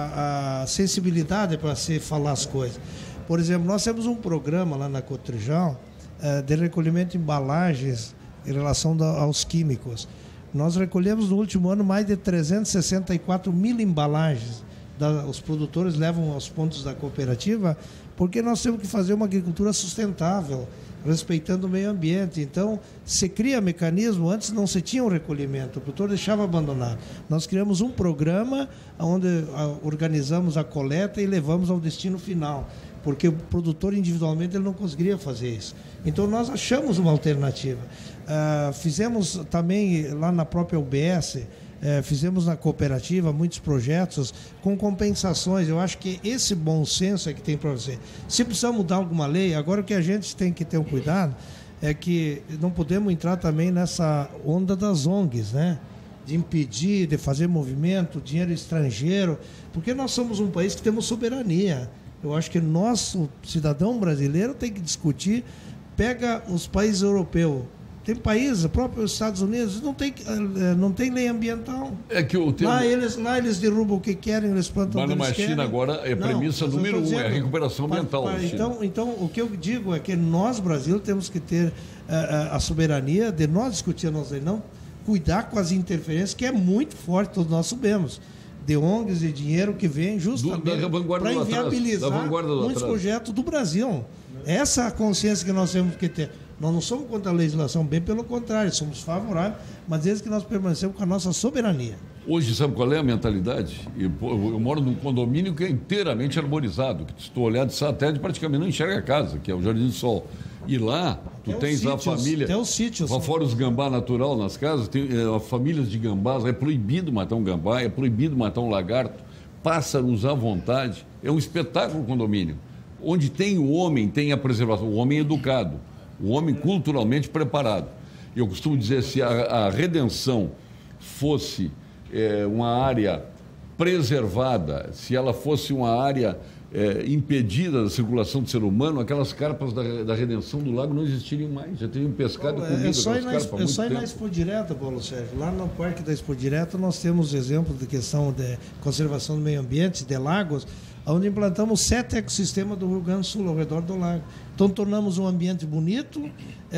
a, a sensibilidade para se falar as coisas. Por exemplo, nós temos um programa lá na Cotrijal é, de recolhimento de embalagens em relação da, aos químicos. Nós recolhemos no último ano mais de trezentas e sessenta e quatro mil embalagens. Da, os produtores levam aos pontos da cooperativa, porque nós temos que fazer uma agricultura sustentável, respeitando o meio ambiente. Então, se cria mecanismo, antes não se tinha um recolhimento, o produtor deixava abandonado. Nós criamos um programa onde organizamos a coleta e levamos ao destino final, porque o produtor individualmente ele não conseguiria fazer isso. Então, nós achamos uma alternativa. Uh, fizemos também lá na própria U B S, É, fizemos na cooperativa muitos projetos com compensações. Eu acho que esse bom senso é que tem para você. Se precisar mudar alguma lei, agora o que a gente tem que ter um cuidado é que não podemos entrar também nessa onda das O N Gs, né? De impedir, de fazer movimento, dinheiro estrangeiro, porque nós somos um país que temos soberania. Eu acho que nosso cidadão brasileiro tem que discutir, pega os países europeus. Tem países, o próprio Estados Unidos, não tem, não tem lei ambiental. É que o termo... lá, eles, lá eles derrubam o que querem, eles plantam o que eles querem. Mas na China agora é a premissa não, número dizendo, um, é a recuperação ambiental. Para, para, então, então, o que eu digo é que nós, Brasil, temos que ter uh, a soberania de nós discutir a nossa lei, não cuidar com as interferências, que é muito forte, todos nós sabemos, de O N Gs e dinheiro que vem justamente para inviabilizar muitos projetos do Brasil. Essa é a consciência que nós temos que ter. Nós não somos contra a legislação, bem pelo contrário, somos favoráveis, mas desde que nós permanecemos com a nossa soberania. Hoje, sabe qual é a mentalidade? Eu, eu moro num condomínio que é inteiramente arborizado, que se tu olhar de satélite praticamente não enxerga a casa, que é o Jardim do Sol. E lá, tu até tens a sítios, família... Até os sítios. Fora os gambá natural nas casas, tem é, famílias de gambás, é proibido matar um gambá, é proibido matar um lagarto, pássaros à vontade. É um espetáculo o condomínio. Onde tem o homem, tem a preservação, o homem educado. O homem culturalmente preparado. Eu costumo dizer, se a, a redenção fosse é, uma área preservada, se ela fosse uma área é, impedida da circulação do ser humano, aquelas carpas da, da redenção do lago não existiriam mais, já teriam pescado e comido é só aquelas carpas há muito É só ir tempo. na Expo Direta, Paulo Sérgio. Lá no Parque da Expo Direta nós temos exemplos de questão de conservação do meio ambiente, de lagos, onde implantamos sete ecossistemas do Rio Grande do Sul ao redor do lago. Então, tornamos um ambiente bonito,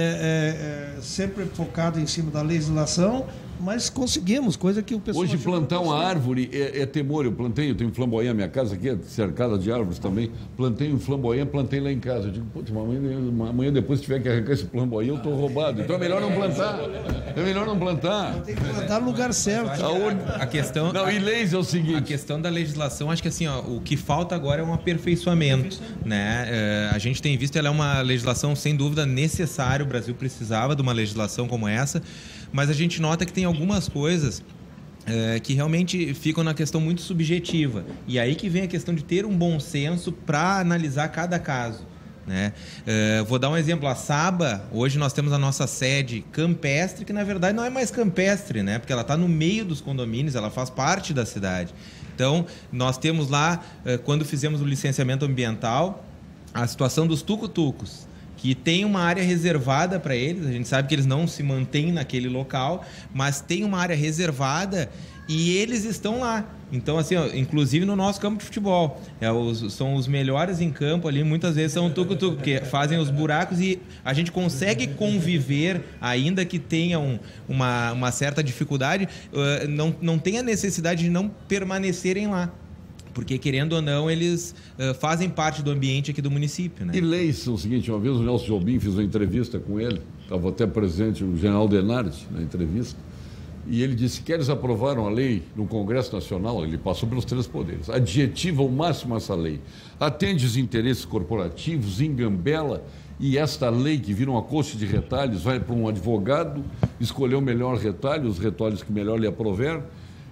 é, é, é, sempre focado em cima da legislação, mas conseguimos, coisa que o pessoal... Hoje, plantar uma árvore é, é temor. Eu plantei, eu tenho um flamboyant, minha casa aqui é cercada de árvores também. Plantei um flamboyant, plantei lá em casa. Eu digo, putz, amanhã, amanhã depois, se tiver que arrancar esse flamboyant, eu estou roubado. Então, é melhor não plantar. É melhor não plantar. Tem que plantar no lugar certo. A, a questão... Não, e leis é o seguinte... A questão da legislação, acho que assim, ó, o que falta agora é um aperfeiçoamento, né? É, a gente tem visto, ela é uma legislação, sem dúvida, necessária. O Brasil precisava de uma legislação como essa, mas a gente nota que tem algumas coisas é, que realmente ficam na questão muito subjetiva. E aí que vem a questão de ter um bom senso para analisar cada caso, né? É, vou dar um exemplo. A Saba, hoje nós temos a nossa sede campestre, que na verdade não é mais campestre, né? Porque ela está no meio dos condomínios, ela faz parte da cidade. Então, nós temos lá, quando fizemos o licenciamento ambiental, a situação dos tucutucos, que tem uma área reservada para eles. A gente sabe que eles não se mantêm naquele local, mas tem uma área reservada e eles estão lá. Então, assim, ó, inclusive no nosso campo de futebol, é, os, são os melhores em campo ali, muitas vezes são tucutuco, porque fazem os buracos e a gente consegue conviver, ainda que tenha um, uma, uma certa dificuldade, uh, não, não tem a necessidade de não permanecerem lá. Porque, querendo ou não, eles uh, fazem parte do ambiente aqui do município, né? E leis são o seguinte, uma vez o Nelson Jobim fez uma entrevista com ele, estava até presente o general Denardi na entrevista, e ele disse que eles aprovaram a lei no Congresso Nacional, ele passou pelos três poderes, adjetiva ao máximo essa lei, atende os interesses corporativos, engambela, e esta lei que vira uma coxa de retalhos vai para um advogado escolher o melhor retalho, os retalhos que melhor lhe aprover,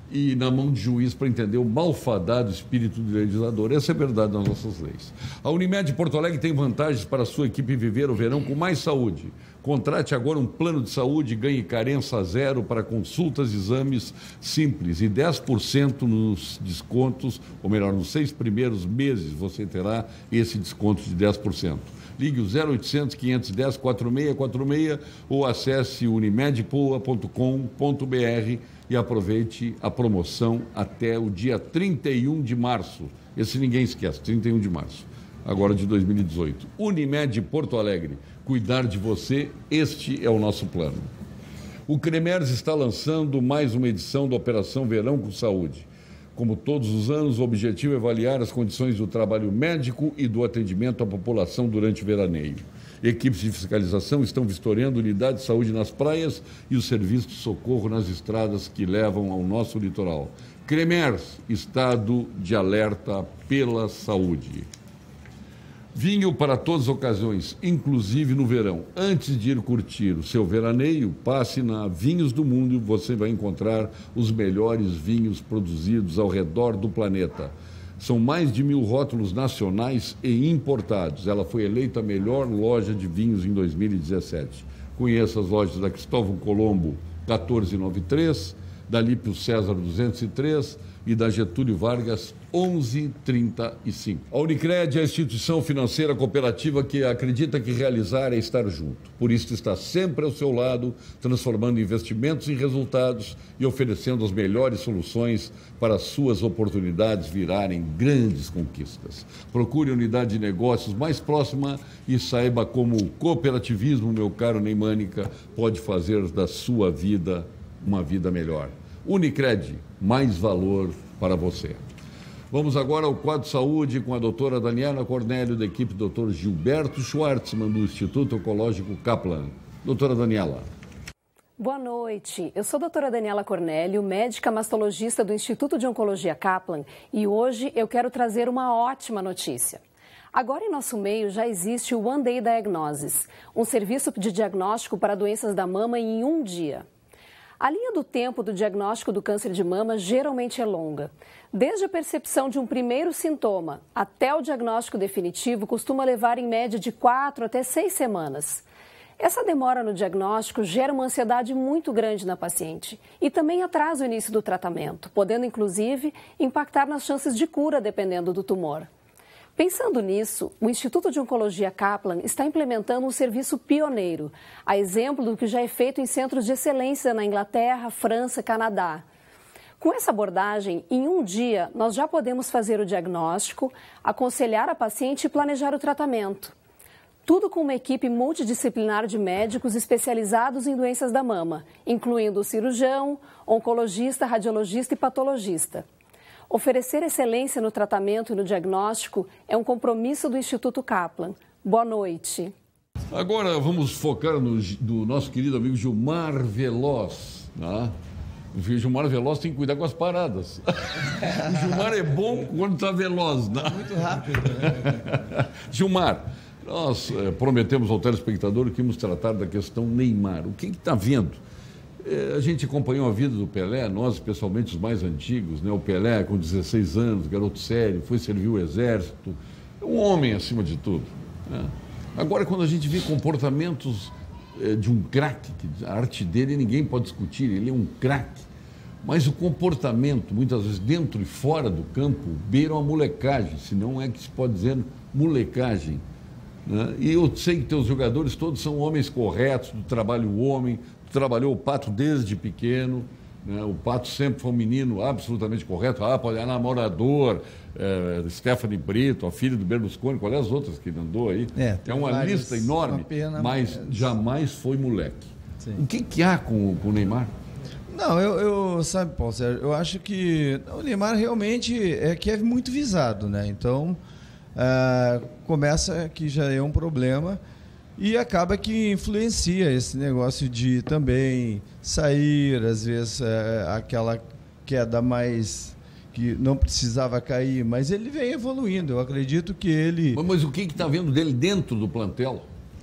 e na mão de juiz para entender o malfadado espírito do legislador. Essa é a verdade das nossas leis. A Unimed Porto Alegre tem vantagens para a sua equipe viver o verão com mais saúde. Contrate agora um plano de saúde e ganhe carência zero para consultas e exames simples e dez por cento nos descontos, ou melhor, nos seis primeiros meses você terá esse desconto de dez por cento. Ligue o zero oitocentos, quinhentos e dez, quarenta e seis quarenta e seis ou acesse unimedpoa ponto com ponto br e aproveite a promoção até o dia trinta e um de março. Esse ninguém esquece, trinta e um de março, agora de dois mil e dezoito. Unimed Porto Alegre, cuidar de você, este é o nosso plano. O Cremers está lançando mais uma edição da Operação Verão com Saúde. Como todos os anos, o objetivo é avaliar as condições do trabalho médico e do atendimento à população durante o veraneio. Equipes de fiscalização estão vistoriando unidades de saúde nas praias e os serviços de socorro nas estradas que levam ao nosso litoral. Cremers, estado de alerta pela saúde. Vinho para todas as ocasiões, inclusive no verão. Antes de ir curtir o seu veraneio, passe na Vinhos do Mundo e você vai encontrar os melhores vinhos produzidos ao redor do planeta. São mais de mil rótulos nacionais e importados. Ela foi eleita a melhor loja de vinhos em dois mil e dezessete. Conheça as lojas da Cristóvão Colombo quatorze noventa e três, da Lípio César duzentos e três e da Getúlio Vargas onze trinta e cinco. A Unicred é a instituição financeira cooperativa que acredita que realizar é estar junto. Por isso está sempre ao seu lado, transformando investimentos em resultados e oferecendo as melhores soluções para as suas oportunidades virarem grandes conquistas. Procure a unidade de negócios mais próxima e saiba como o cooperativismo, meu caro Neymânica, pode fazer da sua vida uma vida melhor. Unicred, mais valor para você. Vamos agora ao quadro Saúde com a doutora Daniela Cornélio, da equipe do doutor Gilberto Schwartzman, do Instituto Oncológico Kaplan. Doutora Daniela. Boa noite. Eu sou a doutora Daniela Cornélio, médica mastologista do Instituto de Oncologia Kaplan, e hoje eu quero trazer uma ótima notícia. Agora em nosso meio já existe o One Day Diagnosis, um serviço de diagnóstico para doenças da mama em um dia. A linha do tempo do diagnóstico do câncer de mama geralmente é longa. Desde a percepção de um primeiro sintoma até o diagnóstico definitivo costuma levar em média de quatro até seis semanas. Essa demora no diagnóstico gera uma ansiedade muito grande na paciente e também atrasa o início do tratamento, podendo inclusive impactar nas chances de cura dependendo do tumor. Pensando nisso, o Instituto de Oncologia Kaplan está implementando um serviço pioneiro, a exemplo do que já é feito em centros de excelência na Inglaterra, França e Canadá. Com essa abordagem, em um dia, nós já podemos fazer o diagnóstico, aconselhar a paciente e planejar o tratamento. Tudo com uma equipe multidisciplinar de médicos especializados em doenças da mama, incluindo o cirurgião, oncologista, radiologista e patologista. Oferecer excelência no tratamento e no diagnóstico é um compromisso do Instituto Kaplan. Boa noite. Agora vamos focar no do nosso querido amigo Gilmar Veloz. Né? O Gilmar Veloz tem que cuidar com as paradas. O Gilmar é bom quando está veloz. Né? Muito rápido. Né? Gilmar, nós eh, prometemos ao telespectador que íamos tratar da questão Neymar. O que está vendo? A gente acompanhou a vida do Pelé, nós especialmente os mais antigos, né? O Pelé com dezesseis anos, garoto sério, foi servir o exército, um homem acima de tudo. Né? Agora, quando a gente vê comportamentos eh, de um craque, a arte dele ninguém pode discutir, ele é um craque, mas o comportamento, muitas vezes dentro e fora do campo, beiram a molecagem, se não é que se pode dizer molecagem. Né? E eu sei que teus jogadores todos são homens corretos, do trabalho homem, trabalhou o Pato desde pequeno, né? O Pato sempre foi um menino absolutamente correto, ah, pode, é namorador, é, Stephanie Brito, a filha do Berlusconi, qual é as outras que ele andou aí? É, é uma várias, lista enorme, uma pena, mas, mas jamais foi moleque. Sim. O que, que há com, com o Neymar? Não, eu, eu sabe, Paulo Sérgio, eu acho que o Neymar realmente é que é muito visado, né? Então, ah, começa que já é um problema. E acaba que influencia esse negócio de também sair, às vezes, é, aquela queda mais que não precisava cair, mas ele vem evoluindo. Eu acredito que ele... Mas, mas o que está vendo dele dentro do plantel?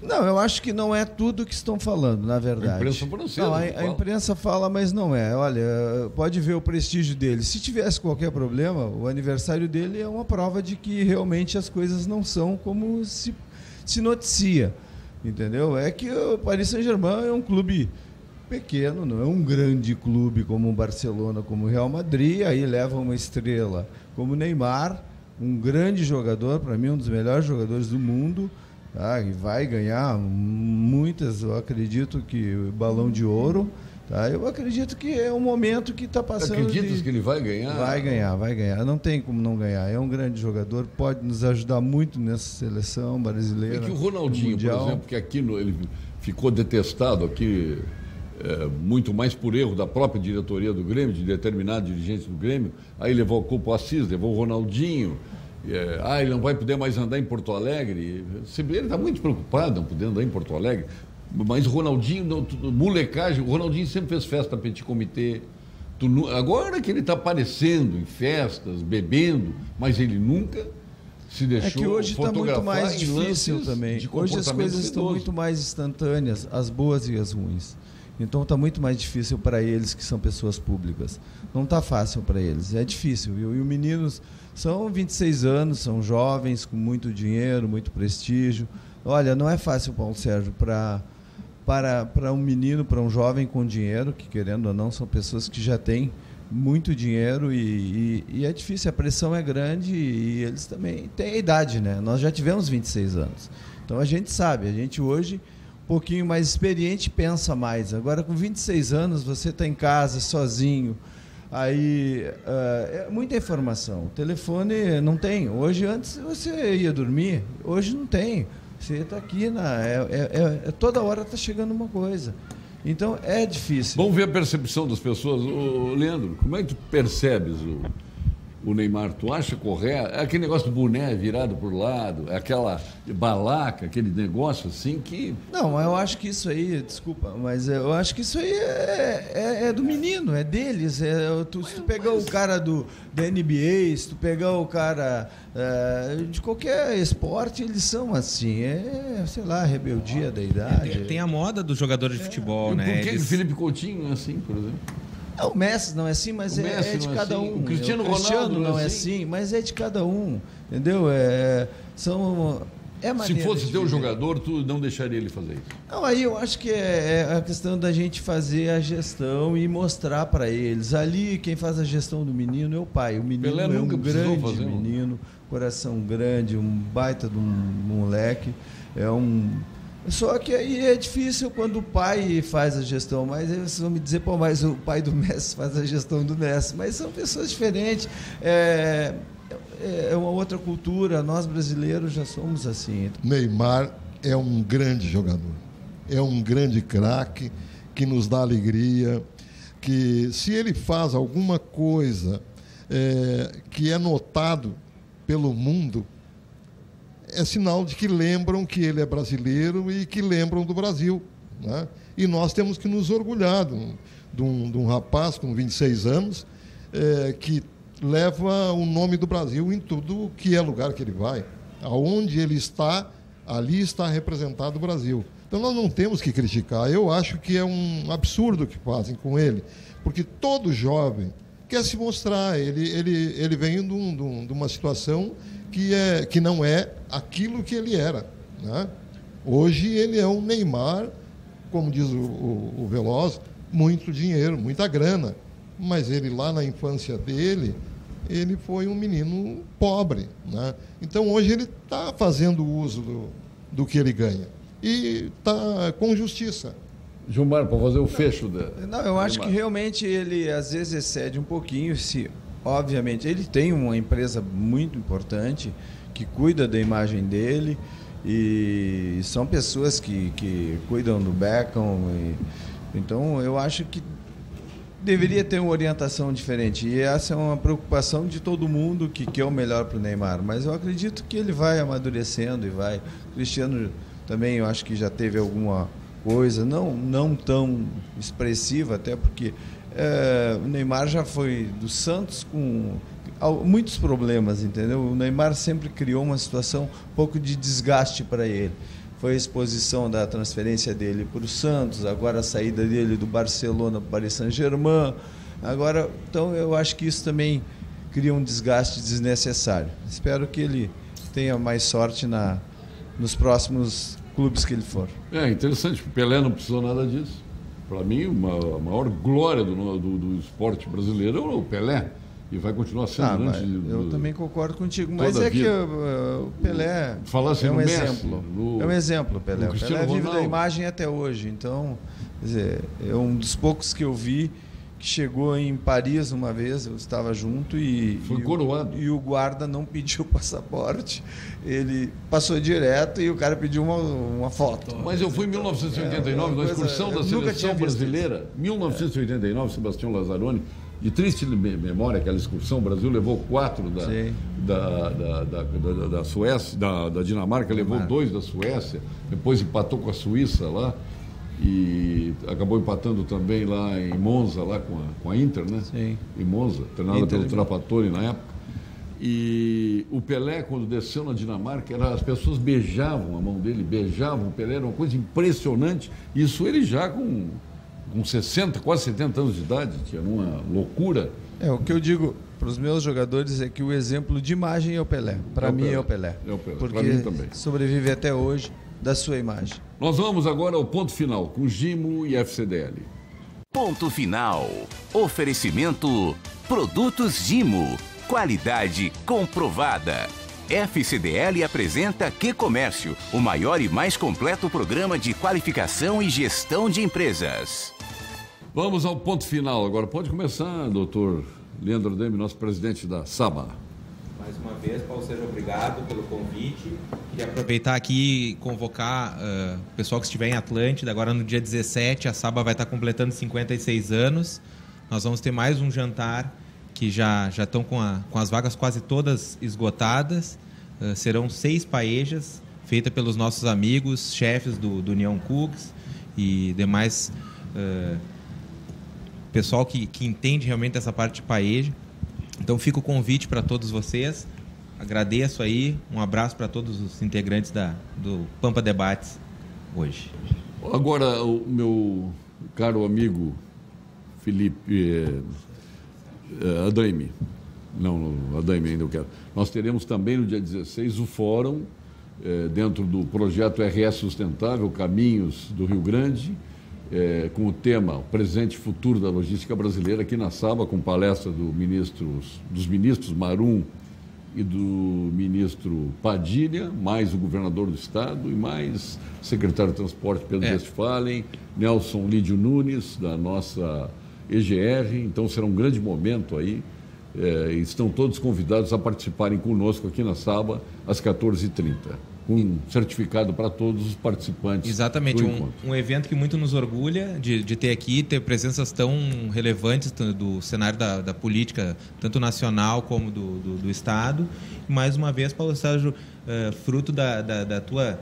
Não, eu acho que não é tudo que estão falando, na verdade. A imprensa francesa. Não, a, não a imprensa fala, mas não é. Olha, pode ver o prestígio dele. Se tivesse qualquer problema, o aniversário dele é uma prova de que realmente as coisas não são como se, se noticia. Entendeu? É que o Paris Saint-Germain é um clube pequeno, não é um grande clube como o Barcelona, como o Real Madrid. Aí leva uma estrela como o Neymar, um grande jogador, para mim um dos melhores jogadores do mundo. Tá, e vai ganhar muitas, eu acredito que o Balão de Ouro, tá? Eu acredito que é um momento que está passando. Acreditas de... que ele vai ganhar? Vai ganhar, vai ganhar. Não tem como não ganhar. É um grande jogador, pode nos ajudar muito nessa seleção brasileira. É que o Ronaldinho, por exemplo, que aqui no, ele ficou detestado aqui é, muito mais por erro da própria diretoria do Grêmio, de determinados dirigentes do Grêmio, aí levou a culpa ao Assis, levou o Ronaldinho. É, ah, ele não vai poder mais andar em Porto Alegre. Ele está muito preocupado não podendo andar em Porto Alegre. Mas o Ronaldinho, no, molecagem, o Ronaldinho sempre fez festa petit comitê. Tu, agora que ele está aparecendo em festas, bebendo, mas ele nunca se deixou. É que hoje está muito mais difícil também. Hoje as coisas estão muito mais instantâneas, as boas e as ruins. Então está muito mais difícil para eles que são pessoas públicas. Não está fácil para eles, é difícil. Viu? E os meninos são vinte e seis anos, são jovens, com muito dinheiro, muito prestígio. Olha, não é fácil, Paulo Sérgio, para, para, para um menino, para um jovem com dinheiro, que querendo ou não, são pessoas que já têm muito dinheiro e, e, e é difícil, a pressão é grande e eles também têm a idade, né? Nós já tivemos vinte e seis anos. Então a gente sabe, a gente hoje... um pouquinho mais experiente, pensa mais. Agora, com vinte e seis anos, você está em casa, sozinho, aí uh, é muita informação. O telefone não tem. Hoje, antes, você ia dormir, hoje não tem. Você está aqui, na, é, é, é, toda hora está chegando uma coisa. Então, é difícil. Vamos ver a percepção das pessoas. Ô, Leandro, como é que tu percebes o... o Neymar, tu acha correto? É aquele negócio do boné virado por lado, é aquela balaca, aquele negócio assim que... Não, eu acho que isso aí, desculpa, mas eu acho que isso aí é, é, é do menino, é deles. É, tu, se tu pegar o cara do, da N B A, se tu pegar o cara é, de qualquer esporte, eles são assim, é, sei lá, rebeldia da idade. Tem, tem a moda do jogador de futebol, é. né? Por que eles... o Felipe Coutinho é assim, por exemplo? É, o Messi não é assim, mas é, é de cada assim. um. O Cristiano, o Cristiano Ronaldo não é assim. assim, mas é de cada um, entendeu? É, são, é Se fosse teu jogador, tu não deixaria ele fazer isso? Não, aí eu acho que é, é a questão da gente fazer a gestão e mostrar para eles. Ali, quem faz a gestão do menino é o pai. O menino Pelé é um grande fazer um... menino, coração grande, um baita de um moleque. É um... Só que aí é difícil quando o pai faz a gestão, mas vocês vão me dizer, pô, mas o pai do Messi faz a gestão do Messi, mas são pessoas diferentes, é, é uma outra cultura, nós brasileiros já somos assim. Neymar é um grande jogador, é um grande craque que nos dá alegria, que se ele faz alguma coisa é, que é notado pelo mundo, é sinal de que lembram que ele é brasileiro e que lembram do Brasil, né? E nós temos que nos orgulhar de um, de um, de um rapaz com vinte e seis anos é, que leva o nome do Brasil em tudo que é lugar que ele vai. Aonde ele está, ali está representado o Brasil. Então nós não temos que criticar. Eu acho que é um absurdo o que fazem com ele, porque todo jovem quer se mostrar. Ele, ele, ele vem de, um, de, um, de uma situação que, é, que não é aquilo que ele era, né? Hoje ele é um Neymar, como diz o, o, o Veloz, muito dinheiro, muita grana. Mas ele lá na infância dele, ele foi um menino pobre, né? Então hoje ele está fazendo uso do, do que ele ganha. E está com justiça. Gilmar, para fazer o fecho da... Não, eu acho Gilmar. que realmente ele às vezes excede um pouquinho, se obviamente ele tem uma empresa muito importante que cuida da imagem dele e são pessoas que, que cuidam do Beckham e, então eu acho que deveria ter uma orientação diferente e essa é uma preocupação de todo mundo que quer o melhor para o Neymar, mas eu acredito que ele vai amadurecendo e vai. O Cristiano também eu acho que já teve alguma coisa, não, não tão expressiva, até porque é, o Neymar já foi do Santos com muitos problemas, entendeu? O Neymar sempre criou uma situação um pouco de desgaste para ele. foi a exposição da transferência dele para o Santos, agora a saída dele do Barcelona para o Paris Saint-Germain. Agora, então eu acho que isso também cria um desgaste desnecessário. Espero que ele tenha mais sorte na, nos próximos clubes que ele for. É interessante, o Pelé não precisou nada disso. Para mim, uma, a maior glória do, do, do esporte brasileiro é o Pelé. E vai continuar sendo. Ah, durante, eu do, também concordo contigo, mas é que uh, o Pelé Falasse é um Messi, exemplo. no, é um exemplo, Pelé. O Pelé vive Ronaldo. da imagem até hoje. Então, quer dizer, é um dos poucos que eu vi que chegou em Paris uma vez, eu estava junto e, Foi e, coroado. o, e o guarda não pediu passaporte. Ele passou direto e o cara pediu uma, uma foto. Mas eu fui em mil novecentos e oitenta e nove, é, na excursão da seleção brasileira. mil novecentos e oitenta e nove, Sebastião Lazzaroni. De triste memória, aquela excursão, o Brasil levou quatro da, da, da, da, da, da Suécia, da, da Dinamarca, levou dois da Suécia, depois empatou com a Suíça lá e acabou empatando também lá em Monza, lá com a, com a Inter, né? Sim. Em Monza, treinada Inter, pelo Trapattoni na época. E o Pelé, quando desceu na Dinamarca, era, as pessoas beijavam a mão dele, beijavam o Pelé, era uma coisa impressionante. Isso ele já com... com sessenta, quase setenta anos de idade, que é uma loucura. É, o que eu digo para os meus jogadores é que o exemplo de imagem é o Pelé. Para mim é o Pelé. É o Pelé. Porque Para mim também. Sobrevive até hoje da sua imagem. Nós vamos agora ao ponto final, com Gimo e F C D L. Ponto final. Oferecimento Produtos Gimo. Qualidade comprovada. F C D L apresenta Que Comércio, o maior e mais completo programa de qualificação e gestão de empresas. Vamos ao ponto final agora. Pode começar, doutor Leandro Deme, nosso presidente da SABA. Mais uma vez, Paulo Sérgio, obrigado pelo convite. Queria aproveitar aqui e convocar uh, o pessoal que estiver em Atlântida. Agora, no dia dezessete, a SABA vai estar completando cinquenta e seis anos. Nós vamos ter mais um jantar que já, já estão com, a, com as vagas quase todas esgotadas. Uh, serão seis paejas, feitas pelos nossos amigos, chefes do, do União Cooks e demais uh, pessoal que, que entende realmente essa parte de paeja. Então fica o convite para todos vocês. Agradeço aí, um abraço para todos os integrantes da, do Pampa Debates hoje. Agora, o meu caro amigo Felipe eh, Adaime, não, Adaime ainda eu quero. Nós teremos também no dia dezesseis o fórum eh, dentro do projeto R S Sustentável, Caminhos do Rio Grande, eh, com o tema o presente e futuro da logística brasileira, aqui na SABA, com palestra do ministros, dos ministros Marum e do ministro Padilha, mais o governador do estado e mais o secretário de Transporte Pedro é. Westphalen, Nelson Lídio Nunes, da nossa E G R. Então será um grande momento aí. É, estão todos convidados a participarem conosco aqui na SABA às quatorze e trinta, com um certificado para todos os participantes. Exatamente, do um, um evento que muito nos orgulha de, de ter aqui, ter presenças tão relevantes do cenário da, da política, tanto nacional como do, do, do Estado. E mais uma vez, Paulo Sérgio, uh, fruto da, da, da tua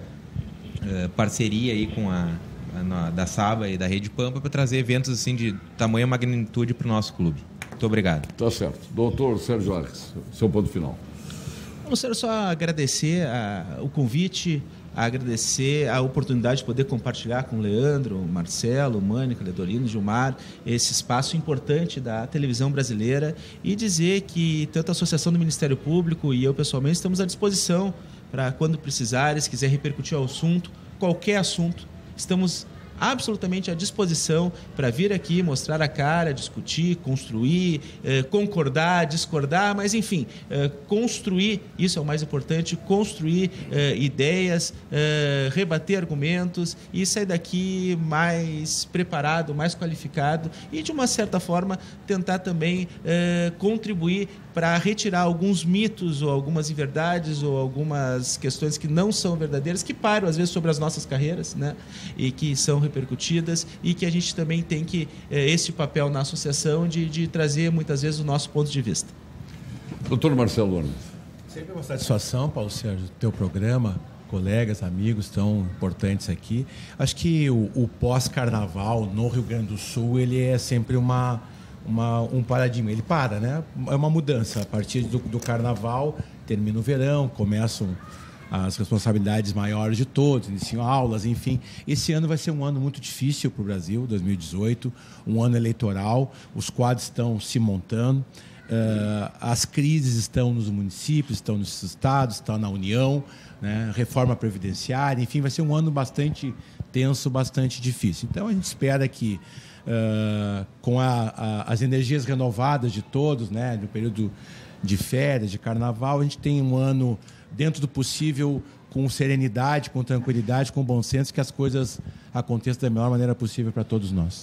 uh, parceria aí com a, a da SABA e da Rede Pampa, para trazer eventos assim de tamanha magnitude para o nosso clube. Muito obrigado. Tá certo. Doutor Sérgio Arques, seu ponto final. Não, Sérgio, só agradecer a, o convite, agradecer a oportunidade de poder compartilhar com o Leandro, o Marcelo, o Mônica, Ledorino, Gilmar, esse espaço importante da televisão brasileira e dizer que tanto a Associação do Ministério Público e eu pessoalmente estamos à disposição para quando precisares, quiser repercutir o assunto, qualquer assunto, estamos absolutamente à disposição para vir aqui, mostrar a cara, discutir, construir, eh, concordar, discordar, mas enfim, eh, construir, isso é o mais importante, construir eh, ideias, eh, rebater argumentos e sair daqui mais preparado, mais qualificado e de uma certa forma tentar também eh, contribuir para retirar alguns mitos ou algumas inverdades ou algumas questões que não são verdadeiras, que param às vezes sobre as nossas carreiras, né? E que são repercutidas e que a gente também tem que, eh, esse papel na associação de, de trazer muitas vezes o nosso ponto de vista. Doutor Marcelo Ornes. Sempre uma satisfação, Paulo Sérgio, teu programa, colegas, amigos tão importantes aqui. Acho que o, o pós-carnaval no Rio Grande do Sul, ele é sempre uma... Uma, um paradigma, ele para, né? É uma mudança a partir do, do carnaval, termina o verão, começam as responsabilidades maiores de todos, iniciam aulas, enfim. Esse ano vai ser um ano muito difícil para o Brasil, dois mil e dezoito, um ano eleitoral, os quadros estão se montando, uh, as crises estão nos municípios, estão nos estados, estão na União, né? Reforma previdenciária, enfim, vai ser um ano bastante tenso, bastante difícil. Então, a gente espera que, uh, com a, a, as energias renovadas de todos, né, no período de férias, de carnaval, a gente tenha um ano dentro do possível, com serenidade, com tranquilidade, com bom senso, que as coisas aconteçam da melhor maneira possível para todos nós.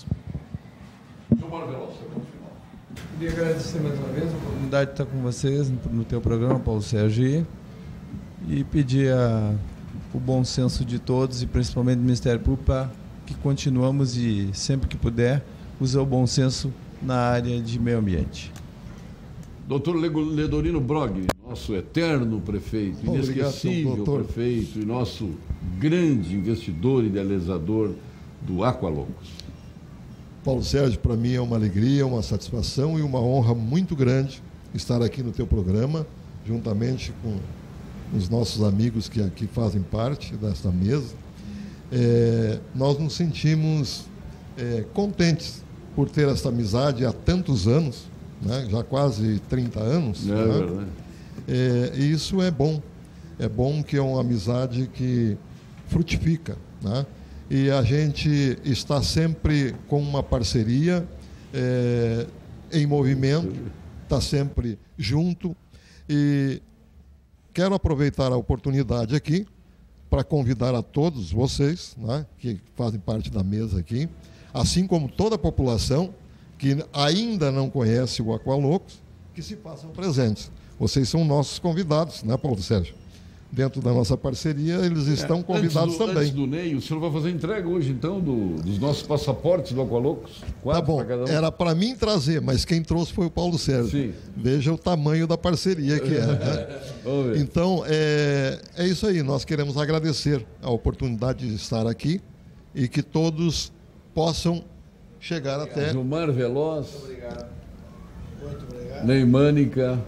Queria agradecer mais uma vez a oportunidade de estar com vocês no teu programa, Paulo Sérgio, e pedir a, o bom senso de todos, e principalmente do Ministério Público, para que continuamos e, sempre que puder, usar o bom senso na área de meio ambiente. Doutor Ledorino Brogni, nosso eterno prefeito, inesquecível Obrigado, prefeito e nosso grande investidor e idealizador do Aqualocos. Paulo Sérgio, para mim é uma alegria, uma satisfação e uma honra muito grande estar aqui no teu programa, juntamente com os nossos amigos que aqui fazem parte desta mesa. É, nós nos sentimos é, contentes por ter essa amizade há tantos anos, né? Já quase trinta anos. É, né? verdade. É, e isso é bom. É bom que é uma amizade que frutifica, né? E a gente está sempre com uma parceria é, em movimento, está sempre junto. E quero aproveitar a oportunidade aqui para convidar a todos vocês, né, que fazem parte da mesa aqui, assim como toda a população que ainda não conhece o Aqualocos, que se façam presentes. Vocês são nossos convidados, né, Paulo Sérgio? Dentro da nossa parceria, eles estão convidados antes do, também. Antes do Ney, o senhor vai fazer entrega hoje, então, do, dos nossos passaportes do Aqualocos? Tá bom, cada um. Era para mim trazer, mas quem trouxe foi o Paulo Sérgio. Sim. Veja o tamanho da parceria que é. Né? Então, é, é isso aí. Nós queremos agradecer a oportunidade de estar aqui e que todos possam chegar obrigado. até... Gilmar Veloz. Muito obrigado. Muito obrigado. Ney Mânica.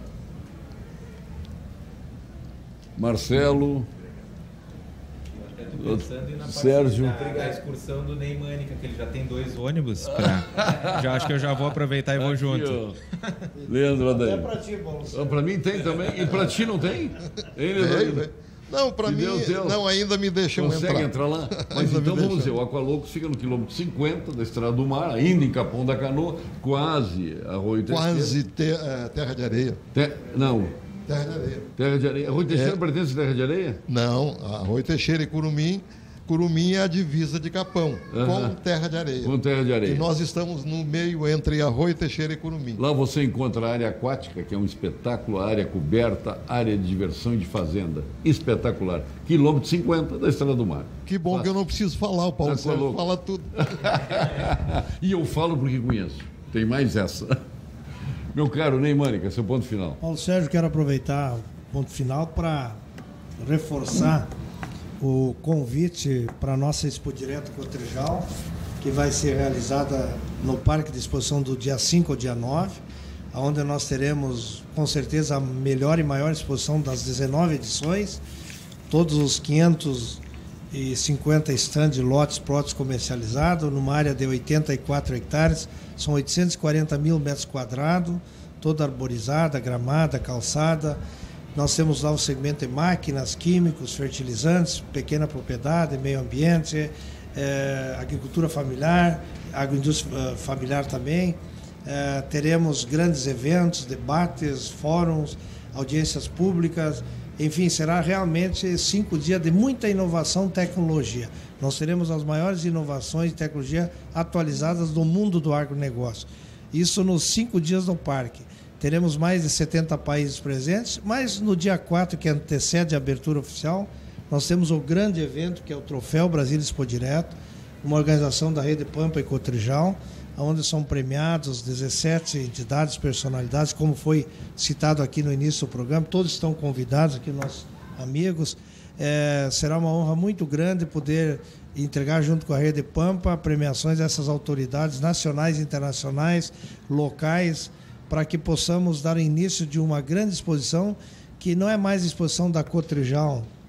Marcelo. Pensando na Sérgio. Da, da excursão do Ney Mânica, que ele já tem dois ônibus. Pra... já acho que eu já vou aproveitar e vou aqui, junto. Ó. Leandro Adair. Até para ti, Paulo. Ah, para mim tem também. E para ti não tem? Hein, Tem, não, para mim, não, ainda me deixam Consegue entrar. entrar lá? Mas então vamos dizer, o Aqualocos fica no quilômetro cinquenta da Estrada do Mar, ainda em Capão da Canoa, quase Arroio Teixeira. Quase te, é, Terra de Areia. Te, não. Terra de Areia. Terra de Areia. Arroio Teixeira É. pertence à Terra de Areia? Não, Arroio Teixeira e Curumim. Curumim é a divisa de Capão, Uhum. com Terra de Areia. Com Terra de Areia. E nós estamos no meio entre Arroio Teixeira e Curumim. Lá você encontra a área aquática, que é um espetáculo, a área coberta, área de diversão e de fazenda. Espetacular. Quilômetro cinquenta da Estrada do Mar. Que bom Fácil. que eu não preciso falar, o Paulo Sérgio Aqualocos. fala tudo. E eu falo porque conheço. Tem mais essa. Meu caro Ney Mânica, seu ponto final. Paulo Sérgio, quero aproveitar o ponto final para reforçar o convite para a nossa Expo Direto Cotrijal, que vai ser realizada no Parque de Exposição do dia cinco ao dia nove, onde nós teremos, com certeza, a melhor e maior exposição das dezenove edições, todos os quinhentos e cinquenta stands de lotes próprios comercializados, numa área de oitenta e quatro hectares, são oitocentos e quarenta mil metros quadrados, toda arborizada, gramada, calçada. Nós temos lá o segmento de máquinas, químicos, fertilizantes, pequena propriedade, meio ambiente, é, agricultura familiar, agroindústria familiar também. É, teremos grandes eventos, debates, fóruns, audiências públicas. Enfim, será realmente cinco dias de muita inovação e tecnologia. Nós teremos as maiores inovações e tecnologia atualizadas do mundo do agronegócio. Isso nos cinco dias do parque. Teremos mais de setenta países presentes, mas no dia quatro, que antecede a abertura oficial, nós temos o grande evento, que é o Troféu Brasil Expo Direto, uma organização da Rede Pampa e Cotrijal, onde são premiados dezessete entidades, personalidades, como foi citado aqui no início do programa. Todos estão convidados aqui, nossos amigos. É, será uma honra muito grande poder entregar junto com a Rede Pampa premiações dessas autoridades nacionais, internacionais, locais, para que possamos dar início de uma grande exposição, que não é mais exposição da Cotrijal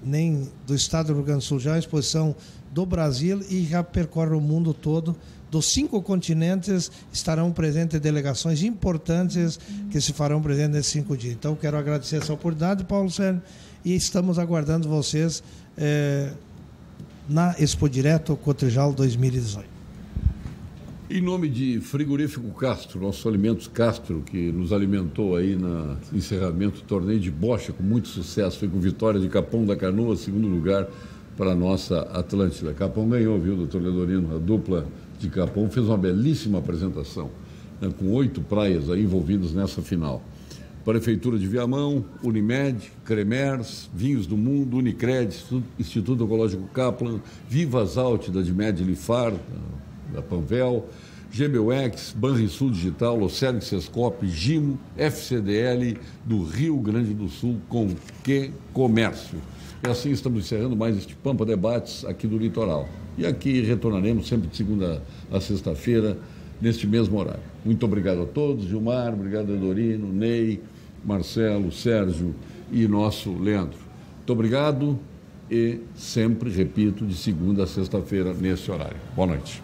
nem do estado do Rio Grande do Sul, já é uma exposição do Brasil e já percorre o mundo todo. Dos cinco continentes estarão presentes delegações importantes que se farão presentes nesses cinco dias. Então, quero agradecer essa oportunidade, Paulo Sérgio, e estamos aguardando vocês eh, na Expo Direto Cotrijal dois mil e dezoito. Em nome de Frigorífico Castro, nossos alimentos Castro, que nos alimentou aí no encerramento do torneio de bocha com muito sucesso, foi com vitória de Capão da Canoa, segundo lugar para a nossa Atlântida. Capão ganhou, viu, doutor Leonino? A dupla de Capão fez uma belíssima apresentação, né, com oito praias aí envolvidas nessa final. Prefeitura de Viamão, Unimed, Cremers, Vinhos do Mundo, Unicred, Instituto Ecológico Kaplan, Vivas Alt da Dimed Lifar, da Panvel, G B U X, Banrisul Digital, Locerg Sescop, Gimo, F C D L do Rio Grande do Sul, com Que Comércio. E assim estamos encerrando mais este Pampa Debates aqui do Litoral. E aqui retornaremos sempre de segunda a sexta-feira, neste mesmo horário. Muito obrigado a todos, Gilmar, obrigado a Dorino, Ney, Marcelo, Sérgio e nosso Leandro. Muito obrigado e sempre, repito, de segunda a sexta-feira nesse horário. Boa noite.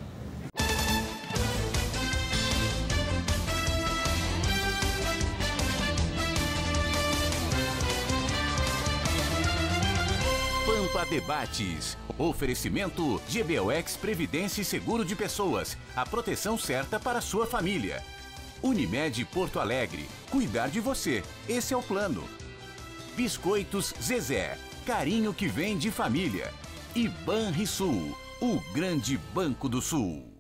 Pampa Debates. Oferecimento G B U X Previdência e Seguro de Pessoas. A proteção certa para a sua família. Unimed Porto Alegre. Cuidar de você. Esse é o plano. Biscoitos Zezé. Carinho que vem de família. E Banrisul. O grande banco do Sul.